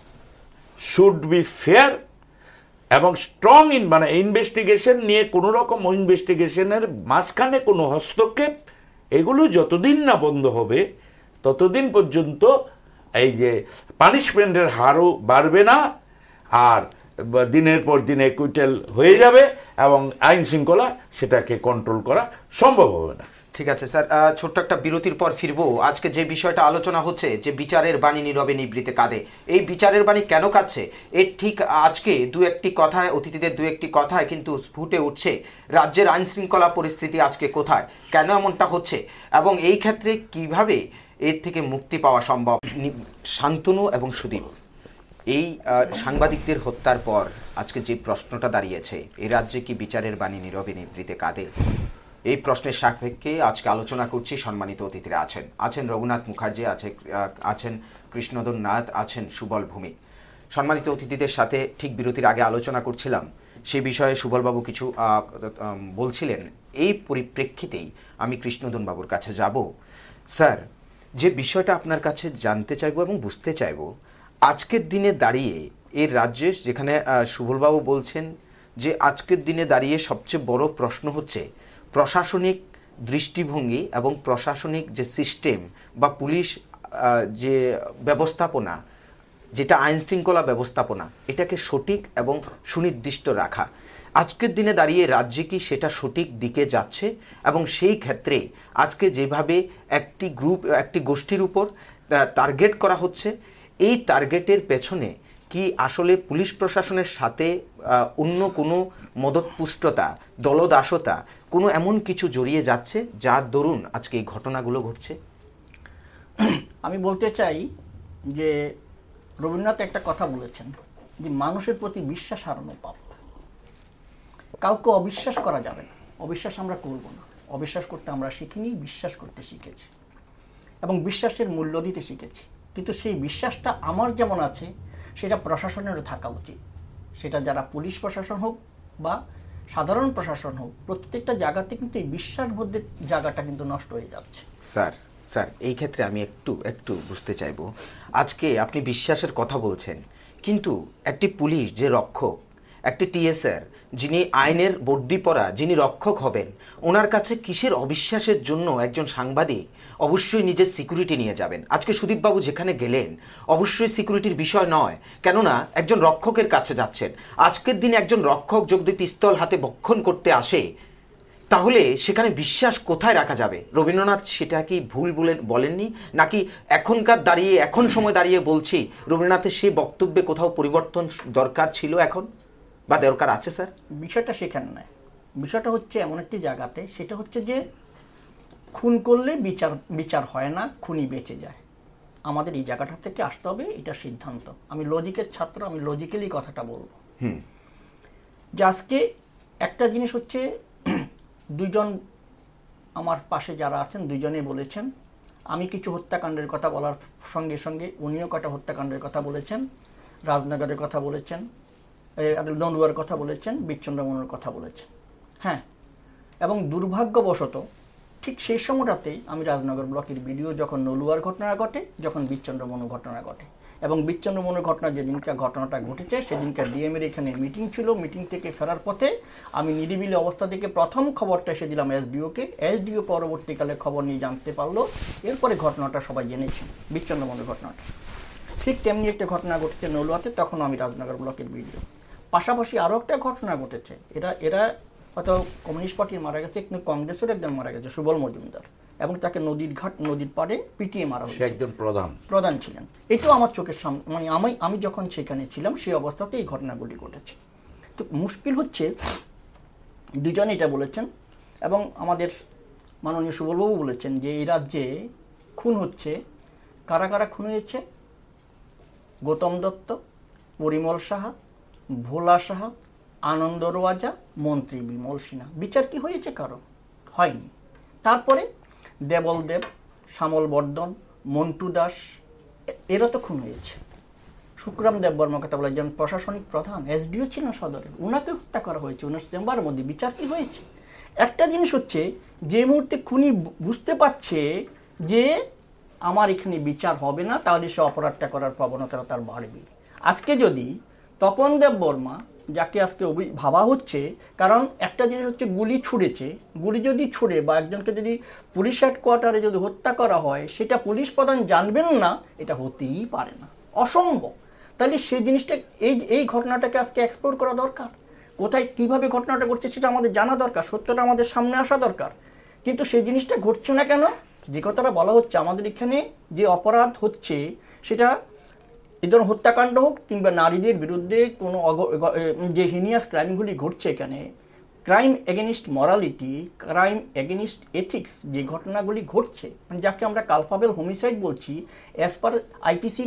শুড বি ফেয়ার এবং স্ট্রং, মানে ইনভেস্টিগেশন নিয়ে কোনো রকম ইনভেস্টিগেশনের মাঝখানে কোনো হস্তক্ষেপ, এগুলো যতদিন না বন্ধ হবে ততদিন পর্যন্ত এই যে পানিশমেন্টের হারও বাড়বে না, আর দিনের পর দিন অ্যাকুইটাল হয়ে যাবে এবং আইন শৃঙ্খলা সেটাকে কন্ট্রোল করা সম্ভব হবে না। ঠিক আছে স্যার, ছোট্ট একটা বিরতির পর ফিরবো। আজকে যে বিষয়টা আলোচনা হচ্ছে যে বিচারের বাণী নীরবে নিবৃতে কাঁদে, এই বিচারের বাণী কেন কাঁদছে এর ঠিক আজকে অতিথিদের দু একটি কথায় কিন্তু ফুটে উঠছে রাজ্যের আইন শৃঙ্খলা পরিস্থিতি আজকে কোথায়, কেন এমনটা হচ্ছে এবং এই ক্ষেত্রে কিভাবে এর থেকে মুক্তি পাওয়া সম্ভব। শান্তনু এবং সুদীপ, এই সাংবাদিকদের হত্যার পর আজকে যে প্রশ্নটা দাঁড়িয়েছে, এই রাজ্যে কি বিচারের বাণী নীরবে নিবৃতে কাঁদে, এই প্রশ্নের সাপেক্ষে আজকে আলোচনা করছি। সম্মানিত অতিথিরা আছেন রঘুনাথ মুখার্জি, আছেন কৃষ্ণধন নাথ, আছেন সুবল ভৌমিক। সম্মানিত অতিথিদের সাথে ঠিক বিরতির আগে আলোচনা করছিলাম, সেই বিষয়ে সুবলবাবু কিছু বলছিলেন। এই পরিপ্রেক্ষিতেই আমি কৃষ্ণধন বাবুর কাছে যাব। স্যার, যে বিষয়টা আপনার কাছে জানতে চাইব এবং বুঝতে চাইব, আজকের দিনে দাঁড়িয়ে এর রাজ্যে, যেখানে সুবলবাবু বলছেন যে আজকের দিনে দাঁড়িয়ে সবচেয়ে বড় প্রশ্ন হচ্ছে প্রশাসনিক দৃষ্টিভঙ্গি এবং প্রশাসনিক যে সিস্টেম বা পুলিশ যে ব্যবস্থাপনা, যেটা আইন শৃঙ্খলা ব্যবস্থাপনা, এটাকে সঠিক এবং সুনির্দিষ্ট রাখা। আজকের দিনে দাঁড়িয়ে রাজ্যে কি সেটা সঠিক দিকে যাচ্ছে? এবং সেই ক্ষেত্রে আজকে যেভাবে একটি গোষ্ঠীর উপর টার্গেট করা হচ্ছে, এই টার্গেটের পেছনে কি আসলে পুলিশ প্রশাসনের সাথে অন্য কোনো মদতপুষ্টতা, দলদাসতা, কোনো এমন কিছু জড়িয়ে যাচ্ছে যার দরুন আজকে এই ঘটনাগুলো ঘটছে? আমি বলতে চাই যে রবীন্দ্রনাথ একটা কথা বলেছেন যে মানুষের প্রতি বিশ্বাস হারানো পাপ। কাউকে অবিশ্বাস করা যাবে না, অবিশ্বাস আমরা করব না। অবিশ্বাস করতে আমরা শিখিনি, বিশ্বাস করতে শিখেছি এবং বিশ্বাসের মূল্য দিতে শিখেছি। কিন্তু সেই বিশ্বাসটা আমার যেমন আছে, সেটা প্রশাসনেরও থাকা উচিত। সেটা যারা পুলিশ প্রশাসন হোক বা সাধারণ প্রশাসন হোক, প্রত্যেকটা জায়গাতে কিন্তু এই বিশ্বাসবোধের জায়গাটা কিন্তু নষ্ট হয়ে যাচ্ছে। স্যার এই ক্ষেত্রে আমি একটু বুঝতে চাইব, আজকে আপনি বিশ্বাসের কথা বলছেন, কিন্তু একটি পুলিশ যে রক্ষক, একটি টিএসআর যিনি আইনের বর্দি পড়া, যিনি রক্ষক হবেন, ওনার কাছে কিসের অবিশ্বাসের জন্য একজন সাংবাদিক অবশ্যই নিজের সিকিউরিটি নিয়ে যাবেন? আজকে সুদীপবাবু যেখানে গেলেন অবশ্যই সিকিউরিটির বিষয় নয়, কেননা একজন রক্ষকের কাছে যাচ্ছেন। আজকের দিনে একজন রক্ষক যদি পিস্তল হাতে ভক্ষণ করতে আসে, তাহলে সেখানে বিশ্বাস কোথায় রাখা যাবে? রবীন্দ্রনাথ সেটা কি ভুল বলেননি, নাকি এখন সময় দাঁড়িয়ে বলছি রবীন্দ্রনাথের সেই বক্তব্যে কোথাও পরিবর্তন দরকার ছিল এখন, বা দরকার আছে? স্যার, বিষয়টা সেখানে নয়, বিষয়টা হচ্ছে এমন একটি জায়গাতে, সেটা হচ্ছে যে খুন করলে বিচার হয় না, খুনি বেঁচে যায়। আমাদের এই জায়গাটা থেকে আসতে হবে, এটা সিদ্ধান্ত। আমি লজিকের ছাত্র, আমি লজিক্যালি কথাটা বলবো। যে আজকে একটা জিনিস হচ্ছে, দুইজন আমার পাশে যারা আছেন দুইজনেই বলেছেন, আমি কিছু হত্যাকাণ্ডের কথা বলার সঙ্গে সঙ্গে উনিও কটা হত্যাকাণ্ডের কথা বলেছেন, রাজনগরের কথা বলেছেন, নলুয়ার কথা বলেছেন, বিচ্ছন্নমনুর কথা বলেছেন। হ্যাঁ, এবং দুর্ভাগ্যবশত ঠিক সেই সময়টাতেই আমি রাজনগর ব্লকের ভিডিও, যখন নলুয়ার ঘটনা ঘটে, যখন বিচ্ছন্নমনু ঘটনা ঘটে, এবং বিচ্ছন্নমনুর ঘটনা ঘটনাটা ঘটেছে সেদিনকার ডিএমের এখানে মিটিং ছিল। মিটিং থেকে ফেরার পথে আমি নিরিবিলি অবস্থা থেকে প্রথম খবরটা এসে দিলাম এসডিওকে। এসডিও পরবর্তীকালে খবর নিয়ে জানতে পারলো, এরপরে ঘটনাটা সবাই জেনেছেন, বিচ্ছন্নমনুর ঘটনাটা। ঠিক তেমনি একটা ঘটনা ঘটেছে নলুয়াতে, তখন আমি রাজনগর ব্লকের ভিডিও। পাশাপাশি আরও একটা ঘটনা ঘটেছে, এরা হয়তো কমিউনিস্ট পার্টির মারা গেছে, কিন্তু কংগ্রেসের একজন মারা গেছে, সুবল মজুমদার, এবং তাকে নদীর পাড়ে পিটিয়ে মারা হয়েছে। একজন প্রধান ছিলেন। এটাও আমার চোখের সামনে, মানে আমি যখন সেখানে ছিলাম সেই অবস্থাতে এই ঘটনাগুলি ঘটেছে। তো মুশকিল হচ্ছে, দুজনে এটা বলেছেন, এবং আমাদের মাননীয় সুবলবাবু বলেছেন যে এই রাজ্যে খুন হচ্ছে। কারা কারা খুন হয়েছে? গৌতম দত্ত, পরিমল সাহা, ভোলা সাহা, আনন্দ রোয়াজা, মন্ত্রী বিমল সিনহা। বিচার কি হয়েছে? কারণ হয়নি। তারপরে দেবল দেব, শ্যামল বর্ধন, মন্টু দাস, এরা তো খুন হয়েছে। শুক্রাম দেব বর্মা কথা বলে, একজন প্রশাসনিক প্রধান, এসডিও ছিলেন সদরের, ওনাকে হত্যা করা হয়েছে 19 চেম্বারের মধ্যে। বিচার কি হয়েছে? একটা জিনিস হচ্ছে, যে মুহূর্তে খুনি বুঝতে পারছে যে আমার এখানে বিচার হবে না, তাহলে সে অপরাধটা করার প্রবণতা তার বাড়বে। আজকে যদি তপন দেব বর্মা, যাকে আজকে ভাবা হচ্ছে, কারণ একটা জিনিস হচ্ছে গুলি ছুড়েছে, গুলি যদি ছুড়ে বা একজনকে যদি পুলিশ হেডকোয়ার্টারে যদি হত্যা করা হয়, সেটা পুলিশ প্রধান জানবেন না, এটা হতেই পারে না, অসম্ভব। তাহলে সেই জিনিসটা, এই ঘটনাটাকে আজকে এক্সপ্লোর করা দরকার। কোথায় কিভাবে ঘটনাটা ঘটছে সেটা আমাদের জানা দরকার, সত্যটা আমাদের সামনে আসা দরকার। কিন্তু সেই জিনিসটা ঘটছে না কেন? যে কথাটা বলা হচ্ছে, আমাদের এখানে যে অপরাধ হচ্ছে, সেটা এই ধরনের হত্যাকাণ্ড হোক কিংবা নারীদের বিরুদ্ধে কোনো যে হিনিয়াস ক্রাইমগুলি ঘটছে এখানে, crime against morality, crime against ethics যে ঘটনাগুলি ঘটছে, মানে যাকে আমরা কালপাবেল হোমিসাইড বলছি অ্যাজ পার আইপিসি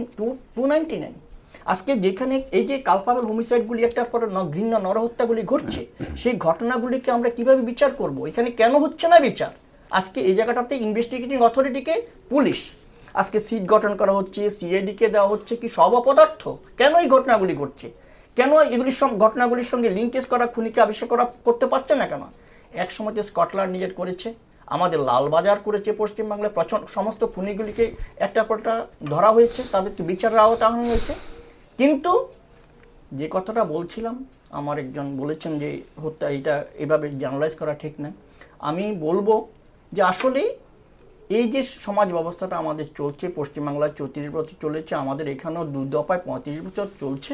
299। আজকে যেখানে এই যে কালপাবেল হোমিসাইডগুলি একটার পর ঘৃণ্য নরহত্যাগুলি ঘটছে, সেই ঘটনাগুলিকে আমরা কিভাবে বিচার করব? এখানে কেন হচ্ছে না বিচার? আজকে এই জায়গাটাতে ইনভেস্টিগেটিং অথরিটিকে পুলিশ, আজকে সিট গঠন করা হচ্ছে, সিআইডিকে দেওয়া হচ্ছে কি সব অপদার্থ? কেন এই ঘটনাগুলি ঘটছে? কেন এগুলির ঘটনাগুলির সঙ্গে লিঙ্কেজ করা খুনিকে আবিষ্কার করতে পারছে না কেন? এক সময়তে স্কটল্যান্ড নিজের করেছে, আমাদের লালবাজার করেছে, পশ্চিমবাংলায় সমস্ত খুনিগুলিকে একটা পরটা ধরা হয়েছে, তাদেরকে বিচারের আওতায় আনা হয়েছে। কিন্তু যে কথাটা বলছিলাম, আমার একজন বলেছেন যে হত্যা, এটা এভাবে জার্নালাইজ করা ঠিক না। আমি বলবো যে আসলে এই যে সমাজ ব্যবস্থাটা আমাদের চলছে, পশ্চিমবাংলায় 34 বছর চলেছে, আমাদের এখানেও 2 দফায় 35 বছর চলছে।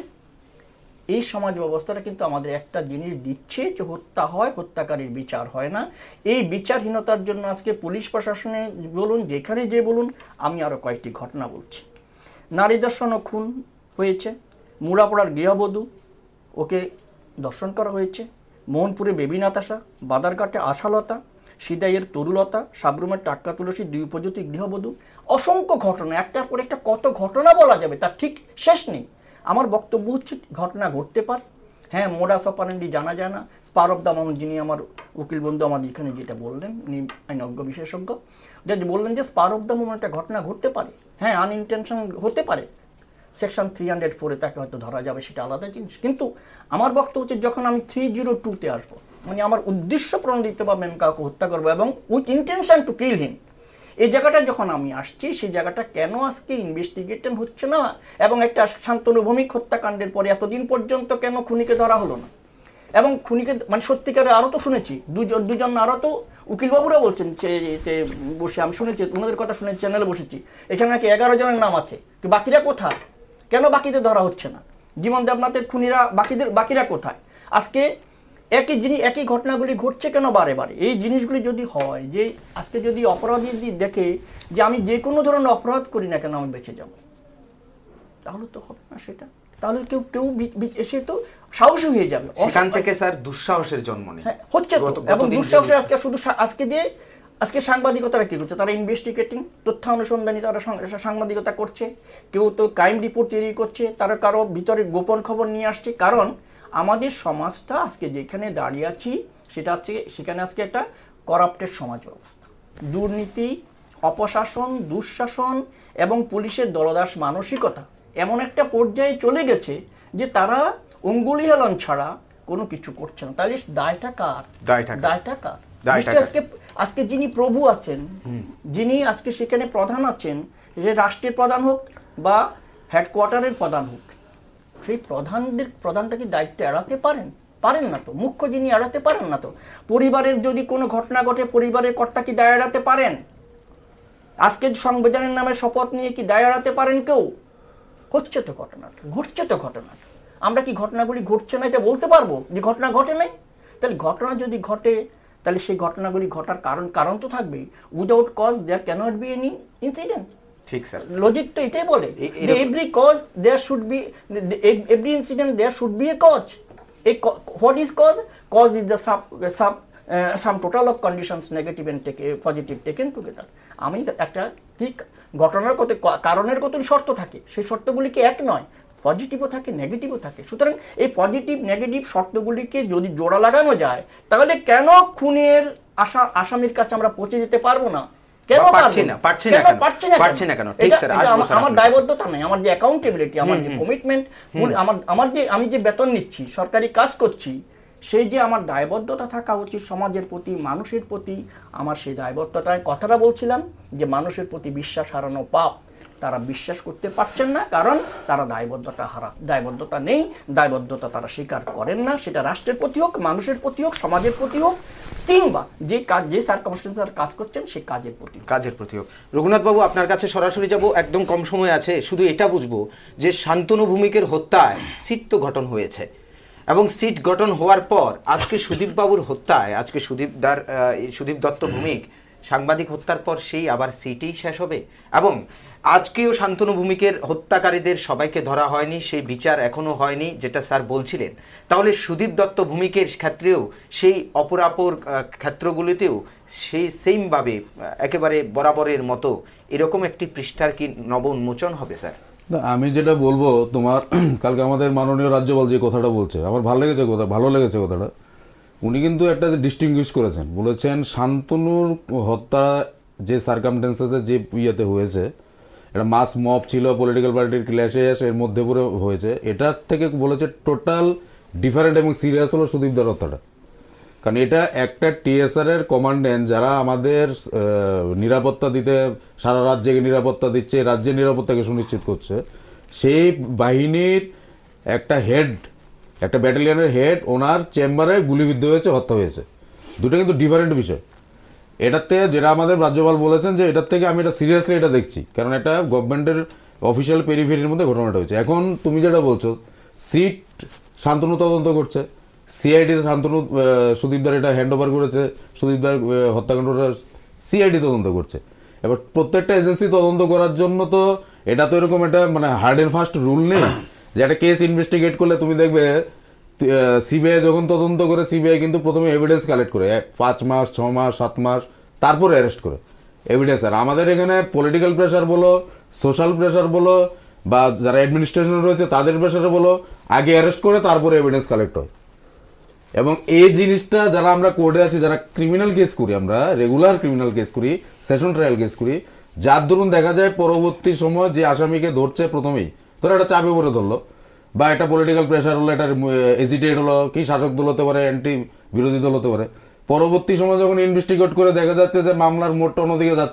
এই সমাজ ব্যবস্থাটা কিন্তু আমাদের একটা জিনিস দিচ্ছে, যে হত্যা হয়, হত্যাকারীর বিচার হয় না। এই বিচারহীনতার জন্য আজকে পুলিশ প্রশাসনে বলুন, যেখানে যে বলুন, আমি আরও কয়েকটি ঘটনা বলছি। নারী দর্শন ও খুন হয়েছে। মুড়াপাড়ার গৃহবধূ, ওকে দর্শন করা হয়েছে। মোহনপুরে বেবি নাতাশা, বাদারঘাটে আশালতা, সিদাইয়ের তরুলতা, সাবরুমের টাক্কা তুলসী, 2 উপজাতি গৃহবধূ। অসংখ্য ঘটনা, একটার পর একটা কত ঘটনা বলা যাবে, তার ঠিক শেষ নেই। আমার বক্তব্য হচ্ছে, ঘটনা ঘটতে পারে, হ্যাঁ, মোডাস অপারেন্ডি জানা যায় না। স্পার অফ দ্য মাউন্ট, যিনি আমার উকিল বন্ধু আমাদের এখানে যেটা বললেন, উনি আইনজ্ঞ বিশেষজ্ঞ, যে বললেন যে স্পার অফ দ্য মুভমেন্ট একটা ঘটনা ঘটতে পারে, হ্যাঁ, আনইনটেনশন হতে পারে। সেকশন 304-এ তাকে হয়তো ধরা যাবে, সেটা আলাদা জিনিস। কিন্তু আমার বক্তব্য হচ্ছে, যখন আমি 302-তে আসবো, মানে আমার উদ্দেশ্য প্রণোদিতভাবে আমি কাউকে হত্যা করবো এবং with intention to kill him, এই জায়গাটা যখন আমি আসছি, সেই জায়গাটা কেন আজকে ইনভেস্টিগেশন হচ্ছে না, এবং একটা শান্তনু ভৌমিক হত্যাকাণ্ডের পরে এতদিন পর্যন্ত কেন খুনিকে ধরা হলো না? এবং খুনিকে মানে সত্যিকারে আরও তো শুনেছি, দুজন আরও তো উকিলবাবুরা বলছেন যে বসে, আমি শুনেছি ওনাদের কথা শুনে চ্যানেলে বসেছি, এখানে নাকি 11 জনের নাম আছে, বাকিরা কোথায়? কেন বাকিদের ধরা হচ্ছে না? জীবন দেবনাথের খুনিরা বাকিরা কোথায়? আজকে একই ঘটনাগুলি ঘটছে কেন বারে বারে? এই জিনিসগুলি যদি হয় যে আজকে যদি অপরাধী দেখে যে আমি যে কোনো ধরনের অপরাধ করি না কেন আমি বেঁচে যাব, তাহলে তো হবে না সেটা। তাহলে কেউ এসে তো সাহসী হয়ে যাবে। সেখান থেকে স্যার দুঃসাহসের জন্ম নেই, হচ্ছে তো। এবং দুঃসাহসে আজকে সাংবাদিকতারা কি করছে? তারা ইনভেস্টিগেটিং, তথ্য অনুসন্ধানী তারা সাংবাদিকতা করছে। কেউ তো ক্রাইম রিপোর্ট তৈরি করছে, তারা কারো ভিতরে গোপন খবর নিয়ে আসছে। কারণ আমাদের সমাজটা আজকে যেখানে দাঁড়িয়ে আছি সেখানে আজকে একটা করাপ্টেড সমাজ ব্যবস্থা, দুর্নীতি, অপশাসন, দুঃশাসন এবং পুলিশের দলদাস মানসিকতা এমন একটা পর্যায়ে চলে গেছে যে তারা অঙ্গুলি হেলন ছাড়া কোনো কিছু করছে না। তাহলে দায়টা কার? আজকে যিনি প্রভু আছেন, যিনি আজকে সেখানে প্রধান আছেন, যে রাষ্ট্রের প্রধান হোক বা হেডকোয়ার্টারের প্রধান হোক, সেই প্রধানটা কি দায়িত্ব এড়াতে পারেন না তো। মুখ্য যিনি এড়াতে পারেন না তো। পরিবারের যদি কোনো ঘটনা ঘটে, পরিবারের কর্তা কি দায় এড়াতে পারেন? আজকে সংবিধানের নামে শপথ নিয়ে কি দায় এড়াতে পারেন কেউ? ঘটছে তো ঘটনাটা। আমরা কি ঘটনাগুলি ঘটছে না এটা বলতে পারবো যে ঘটনা ঘটে নাই? তাহলে ঘটনা যদি ঘটে, তাহলে সেই ঘটনাগুলি ঘটার কারণ তো থাকবে। Without cause there cannot be any incident. ঠিক স্যার, লজিক তো এটাই বলে, every cause there should be, every incident there should be a cause. What is cause? Cause is the sum total of conditions, negative and positive taken together. আমি একটা ঠিক ঘটনার কত কারণের কত শর্ত থাকে, সেই শর্তগুলিকে এক নয়, পজিটিভও থাকে, নেগেটিভও থাকে। সুতরাং এই পজিটিভ নেগেটিভ শর্তগুলিকে যদি জোড়া লাগানো যায়, তাহলে কেন খুনের আসামির কাছে আমরা পৌঁছে যেতে পারবো না? আমার দায়বদ্ধতা নাই, আমার যে অ্যাকাউন্টেবিলিটি, আমার যে কমিটমেন্ট, আমি যে বেতন নিচ্ছি, সরকারি কাজ করছি, সেই যে আমার দায়বদ্ধতা থাকা উচিত সমাজের প্রতি, মানুষের প্রতি, আমার সেই দায়বদ্ধতায় কথাটা বলছিলাম যে মানুষের প্রতি বিশ্বাস হারানো পাপ। তারা বিশ্বাস করতে পারছেন না, কারণ তারা দায়বদ্ধতা নেই, দায়বদ্ধতা তারা স্বীকার করেন না। সেটা রাষ্ট্রের প্রতি হোক, মানুষের প্রতি হোক, সমাজের প্রতি হোক, কিংবা যে সার্কামস্টেন্সে কাজ করছেন সেই কাজের প্রতি হোক। রঘুনাথ বাবু, আপনার কাছে সরাসরি যাব, একদম কম সময় আছে। শুধু এটা বুঝবো যে শান্তনু ভৌমিকের হত্যায় সিট তো গঠন হয়েছে, এবং সিট গঠন হওয়ার পর আজকে সুদীপ বাবুর হত্যায়, আজকে সুদীপ দত্ত ভৌমিক সাংবাদিক হত্যার পর সেই আবার সিটেই শেষ হবে, এবং আজকেও শান্তনু ভৌমিকের হত্যাকারীদের সবাইকে ধরা হয়নি, সেই বিচার এখনো হয়নি, যেটা স্যার বলছিলেন। তাহলে সুদীপ দত্ত ভৌমিকের ক্ষেত্রেও সেই অপরাপর ক্ষেত্রগুলিতেও সেই সেমভাবে একেবারে বরাবরের মতো এরকম একটি পৃষ্ঠার কি নব উন্মোচন হবে স্যার? আমি যেটা বলবো, তোমার কালকে আমাদের মাননীয় রাজ্যপাল যে কথাটা বলছে, আমার ভালো লেগেছে কথাটা। উনি কিন্তু একটা ডিস্টিংগুইশ করেছেন, বলেছেন শান্তনুর হত্যা যে সার্কামস্টেন্সেসে যে ইয়েতে হয়েছে, এটা মাস মব ছিল, পলিটিক্যাল পার্টির ক্ল্যাশে এর মধ্যে পড়ে হয়েছে, এটার থেকে বলেছে টোটাল ডিফারেন্ট এবং সিরিয়াস হলো সুদীপদার হত্যাটা। কারণ এটা একটা টিএসআর এর কমান্ডেন্ট, যারা আমাদের নিরাপত্তা দিতে সারা রাজ্যকে নিরাপত্তা দিচ্ছে, রাজ্যের নিরাপত্তাকে সুনিশ্চিত করছে, সেই বাহিনীর একটা হেড, একটা ব্যাটালিয়নের হেড, ওনার চেম্বারে গুলিবিদ্ধ হয়েছে, হত্যা হয়েছে। দুটো কিন্তু ডিফারেন্ট বিষয়। এটাতে যেটা আমাদের রাজ্যপাল বলেছেন যে এটার থেকে আমি এটা সিরিয়াসলি এটা দেখছি, কারণ এটা গভর্নমেন্টের অফিসিয়াল পেরিফেরির মধ্যে ঘটনাটা হয়েছে। এখন তুমি যেটা বলছো, সিট শান্তনু তদন্ত করছে, সিআইডি শান্তনু সুদীপদার এটা হ্যান্ড ওভার করেছে, সুদীপদার হত্যাকাণ্ডটা সিআইডি তদন্ত করছে। এবার প্রত্যেকটা এজেন্সি তদন্ত করার জন্য তো এটা তো এরকম একটা মানে হার্ড অ্যান্ড ফাস্ট রুল নেই যে একটা কেস ইনভেস্টিগেট করলে তুমি দেখবে সিবিআই যখন তদন্ত করে, সিবিআই কিন্তু প্রথমে এভিডেন্স কালেক্ট করে 5 মাস 6 মাস 7 মাস, তারপরে অ্যারেস্ট করে এভিডেন্স। আর আমাদের এখানে পলিটিক্যাল প্রেশার বলো, সোশ্যাল প্রেশার বলো, বা যারা অ্যাডমিনিস্ট্রেশন রয়েছে তাদের প্রেশারে বলো, আগে অ্যারেস্ট করে তারপরে এভিডেন্স কালেক্ট হয়। এবং এই জিনিসটা যারা আমরা কোর্টে আছি, যারা ক্রিমিনাল কেস করি, আমরা রেগুলার ক্রিমিনাল কেস করি, সেশন ট্রায়াল কেস করি, যার ধরুন দেখা যায় পরবর্তী সময় যে আসামিকে ধরছে প্রথমেই, ধরো একটা চাপে পড়ে ধরলো, বা একটা পলিটিক্যাল প্রেশার হলো, এটা এজিটেট হলো, কি শাসক দল হতে পারে, অ্যান্টি বিরোধী দল হতে পারে, পরবর্তী সময় যখন ইনভেস্টিগেট করে দেখা যাচ্ছে যে মামলার মোড়টা অন্যদিকে যাচ্ছে,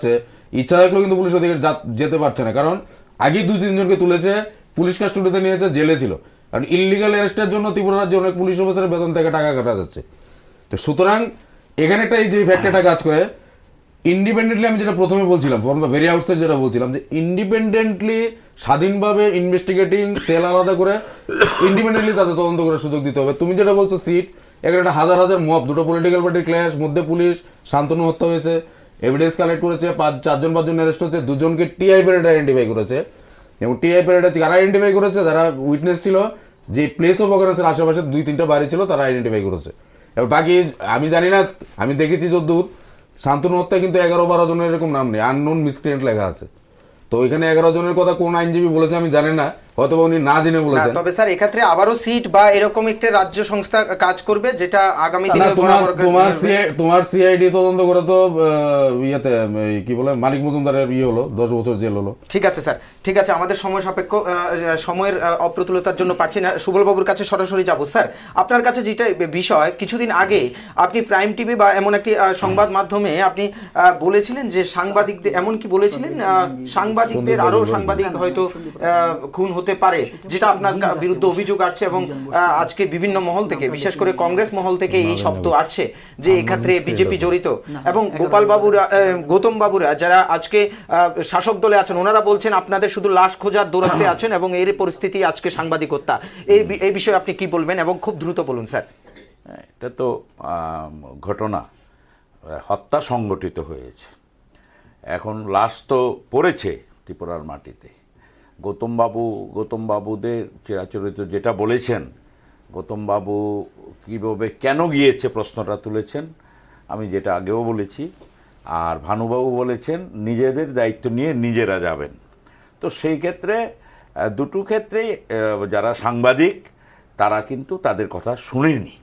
ইচ্ছা থাকলেও কিন্তু পুলিশ ওদিকে যেতে পারছে না, কারণ আগেই 2-3 জনকে তুলেছে, পুলিশ কাস্টডিতে নিয়েছে, জেলে ছিল। কারণ ইললিগাল অ্যারেস্টের জন্য ত্রিপুরা রাজ্যে অনেক পুলিশ অফিসারের বেতন থেকে টাকা কাটা যাচ্ছে। তো সুতরাং এখানে একটা এই যে ফ্যাক্টরটা কাজ করে, ইন্ডিপেন্ডেন্টলি আমি যেটা প্রথমে বলছিলাম, ফ্রম দ্য ভেরি আউটসাইড যেটা বলছিলাম, যে ইন্ডিপেন্ডেন্টলি স্বাধীনভাবে ইনভেস্টিগেটিং সেল আলাদা করে ইন্ডিপেন্ডেন্টলি তাদের তদন্ত করার সুযোগ দিতে হবে। তুমি যেটা বলছো সিট, এখানে একটা হাজার হাজার মব, দুটো পলিটিক্যাল পার্টির ক্ল্যাশ, মধ্যে পুলিশ, শান্তনু হত্যা হয়েছে, এভিডেন্স কালেক্ট করেছে, 4-5জন অ্যারেস্ট হচ্ছে, 2জনকে টিআই প্যারেড আইডেন্টিফাই করেছে, এবং টিআই প্যারেড কারা আইডেন্টিফাই করেছে, যারা উইটনেস ছিল, যে প্লেস অফ অকারেন্সের আশেপাশে 2-3টা বাড়ি ছিল, তারা আইডেন্টিফাই করেছে। এবং বাকি আমি জানি না, আমি দেখেছি যদ্দূর শান্তনু হত্যায় কিন্তু 11-12 জনের এরকম নাম নেই, আননোন মিসক্রিয়েন্ট লেখা আছে। তো এখানে 11 জনের কথা কোন আইনজীবী বলেছে আমি জানি না, হয়তো উনি না জেনে বলেছেন। তবে স্যার এক্ষেত্রে আবারও সিট বা এরকম একটা রাজ্য সংস্থা কাজ করবে, যেটা আগামী দিনে তোমার সিআইডি তদন্ত করে তো ইয়েতে কি বলে মালিক মজুমদারের হলো 10 বছর জেল হলো। ঠিক আছে স্যার, ঠিক আছে, আমাদের সময় সাপেক্ষ, সময়ের অপ্রতুলতার জন্য পারছি না, সুবল বাবুর কাছে সরাসরি যাব। স্যার আপনার কাছে যেটা বিষয়, কিছুদিন আগে আপনি প্রাইম টিভি বা এমন একটি সংবাদ মাধ্যমে আপনি বলেছিলেন যে সাংবাদিকদের, এমন কি বলেছিলেন, সাংবাদিকদের আরো সাংবাদিক হয়তো খুন হতে পারে, যেটা আপনার বিরুদ্ধে অভিযোগ আসছে, এবং আজকে বিভিন্ন মহল থেকে, বিশেষ করে কংগ্রেস মহল থেকে এই শব্দ আসছে যে এক্ষেত্রে বিজেপি জড়িত, এবং গোপাল বাবুরা, গৌতম বাবুরা যারা আজকে শাসক দলে আছেন, ওনারা বলছেন আপনাদের শুধু লাশ খোঁজার দৌড়াতে আছেন, এবং এর পরিস্থিতি আজকে সাংবাদিক হত্যা। এই বিষয়ে আপনি কি বলবেন, এবং খুব দ্রুত বলুন স্যার। এটা তো ঘটনা, হত্যা সংগঠিত হয়েছে, এখন লাশ তো পড়েছে ত্রিপুরার মাটিতে। গৌতম বাবুদের চিরাচরিত যেটা বলেছেন, গৌতম বাবু কীভাবে কেন গিয়েছে প্রশ্নটা তুলেছেন, আমি যেটা আগেও বলেছি, আর ভানুবাবু বলেছেন নিজেদের দায়িত্ব নিয়ে নিজেরা যাবেন। তো সেই ক্ষেত্রে দুটো ক্ষেত্রেই যারা সাংবাদিক তারা কিন্তু তাদের কথা শুনেনি।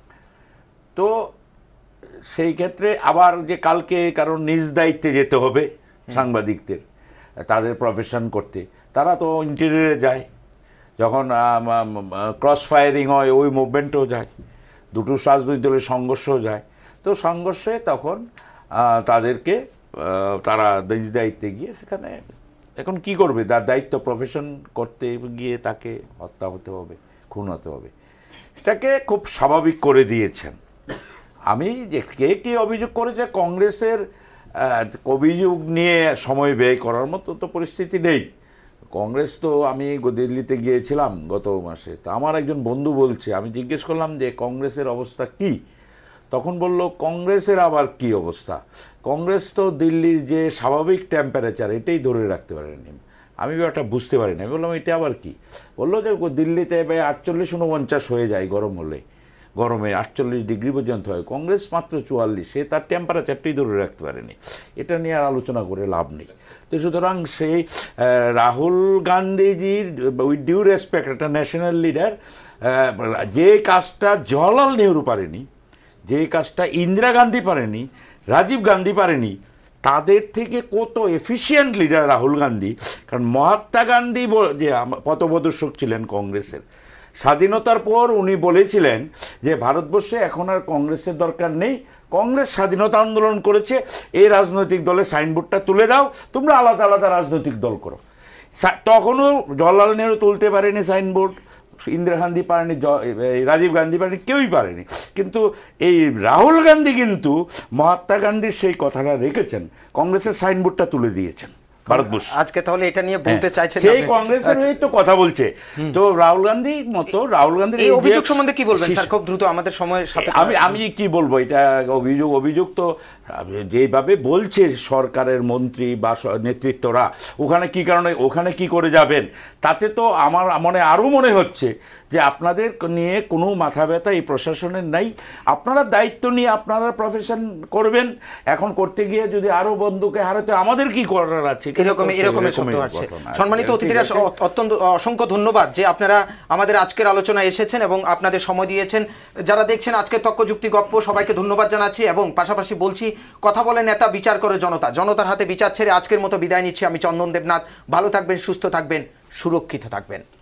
তো সেই ক্ষেত্রে আবার যে কালকে কারণ নিজ দায়িত্বে যেতে হবে সাংবাদিকদের, তাদের প্রফেশন করতে, তারা তো ইন্টেরিয়রে যায়, যখন ক্রস ফায়ারিং হয় ওই মুভমেন্টও যায়, দুটো রাজনৈতিক দলের সংঘর্ষও যায়। তো সংঘর্ষে তখন তাদেরকে তারা নিজ দায়িত্বে গিয়ে সেখানে এখন কি করবে, তার দায়িত্ব প্রফেশন করতে গিয়ে তাকে হত্যা হতে হবে, খুন হতে হবে, এটাকে খুব স্বাভাবিক করে দিয়েছেন। আমি যে কে অভিযোগ করেছে, কংগ্রেসের অভিযোগ নিয়ে সময় ব্যয় করার মতো তো পরিস্থিতি নেই। কংগ্রেস তো, আমি দিল্লিতে গিয়েছিলাম গত মাসে, তো আমার একজন বন্ধু বলছে, আমি জিজ্ঞেস করলাম যে কংগ্রেসের অবস্থা কি, তখন বলল কংগ্রেসের আবার কি অবস্থা, কংগ্রেস তো দিল্লির যে স্বাভাবিক টেম্পারেচার এটাই ধরে রাখতে পারেনি। আমি ব্যাপারটা বুঝতে পারি না, আমি বললাম এটা আবার কি, বললো যে দিল্লিতে 48-49 হয়ে যায় গরম হলে, গরমে 48 ডিগ্রি পর্যন্ত হয়, কংগ্রেস মাত্র 44, সে তার টেম্পারেচারটাই ধরে রাখতে পারেনি। এটা নিয়ে আর আলোচনা করে লাভ নেই। তো সুতরাং সেই রাহুল গান্ধীজির, উইথ ডিউ রেসপেক্ট, একটা ন্যাশনাল লিডার, যে কাজটা জওয়াহরলাল নেহরু পারেনি, যে কাজটা ইন্দিরা গান্ধী পারেনি, রাজীব গান্ধী পারেনি, তাদের থেকে কত এফিশিয়েন্ট লিডার রাহুল গান্ধী। কারণ মহাত্মা গান্ধী যে পথপ্রদর্শক ছিলেন কংগ্রেসের, স্বাধীনতার পর উনি বলেছিলেন যে ভারতবর্ষে এখন আর কংগ্রেসের দরকার নেই, কংগ্রেস স্বাধীনতা আন্দোলন করেছে, এই রাজনৈতিক দলে সাইনবোর্ডটা তুলে দাও, তোমরা আলাদা আলাদা রাজনৈতিক দল করো। তখনও জওয়াহরলাল নেহরু তুলতে পারেনি সাইনবোর্ড, ইন্দিরা গান্ধী পারেনি, রাজীব গান্ধী পারেনি, কেউই পারেনি। কিন্তু এই রাহুল গান্ধী কিন্তু মহাত্মা গান্ধীর সেই কথাটা রেখেছেন, কংগ্রেসের সাইনবোর্ডটা তুলে দিয়েছেন ভারতবর্ষ। আজকে তাহলে এটা নিয়ে বলতে চাইছেন, সেই কংগ্রেসের হয়ে তো কথা বলছে। তো রাহুল গান্ধীর মতো, রাহুল গান্ধীর এই অভিযোগ সম্বন্ধে কি বলবেন স্যার, খুব দ্রুত, আমাদের সময় সাপেক্ষে। আমি কি বলবো, এটা অভিযোগ তো যেভাবে বলছে সরকারের মন্ত্রী বা নেতৃত্বরা, ওখানে কি কারণে, ওখানে কি করে যাবেন, তাতে তো আমার আরও মনে হচ্ছে যে আপনাদের নিয়ে কোনো মাথা ব্যথা এই প্রশাসনের নাই, আপনারা দায়িত্ব নিয়ে আপনারা প্রফেশন করবেন। এখন করতে গিয়ে যদি আরো বন্ধুকে হারাতে আমাদের কি করার আছে, এরকম শব্দ আসছে। সম্মানিত অতিথিরা, অত্যন্ত অসংখ্য ধন্যবাদ যে আপনারা আমাদের আজকের আলোচনায় এসেছেন এবং আপনাদের সময় দিয়েছেন। যারা দেখছেন আজকে তর্ক যুক্তি গপ্প, সবাইকে ধন্যবাদ জানাচ্ছি, এবং পাশাপাশি বলছি, কথা বলে নেতা, বিচার করে জনতা, জনতার হাতে বিচার ছেড়ে আজকের মতো বিদায় নিচ্ছি। আমি চন্দন দেবনাথ। ভালো থাকবেন, সুস্থ থাকবেন, সুরক্ষিত থাকবেন।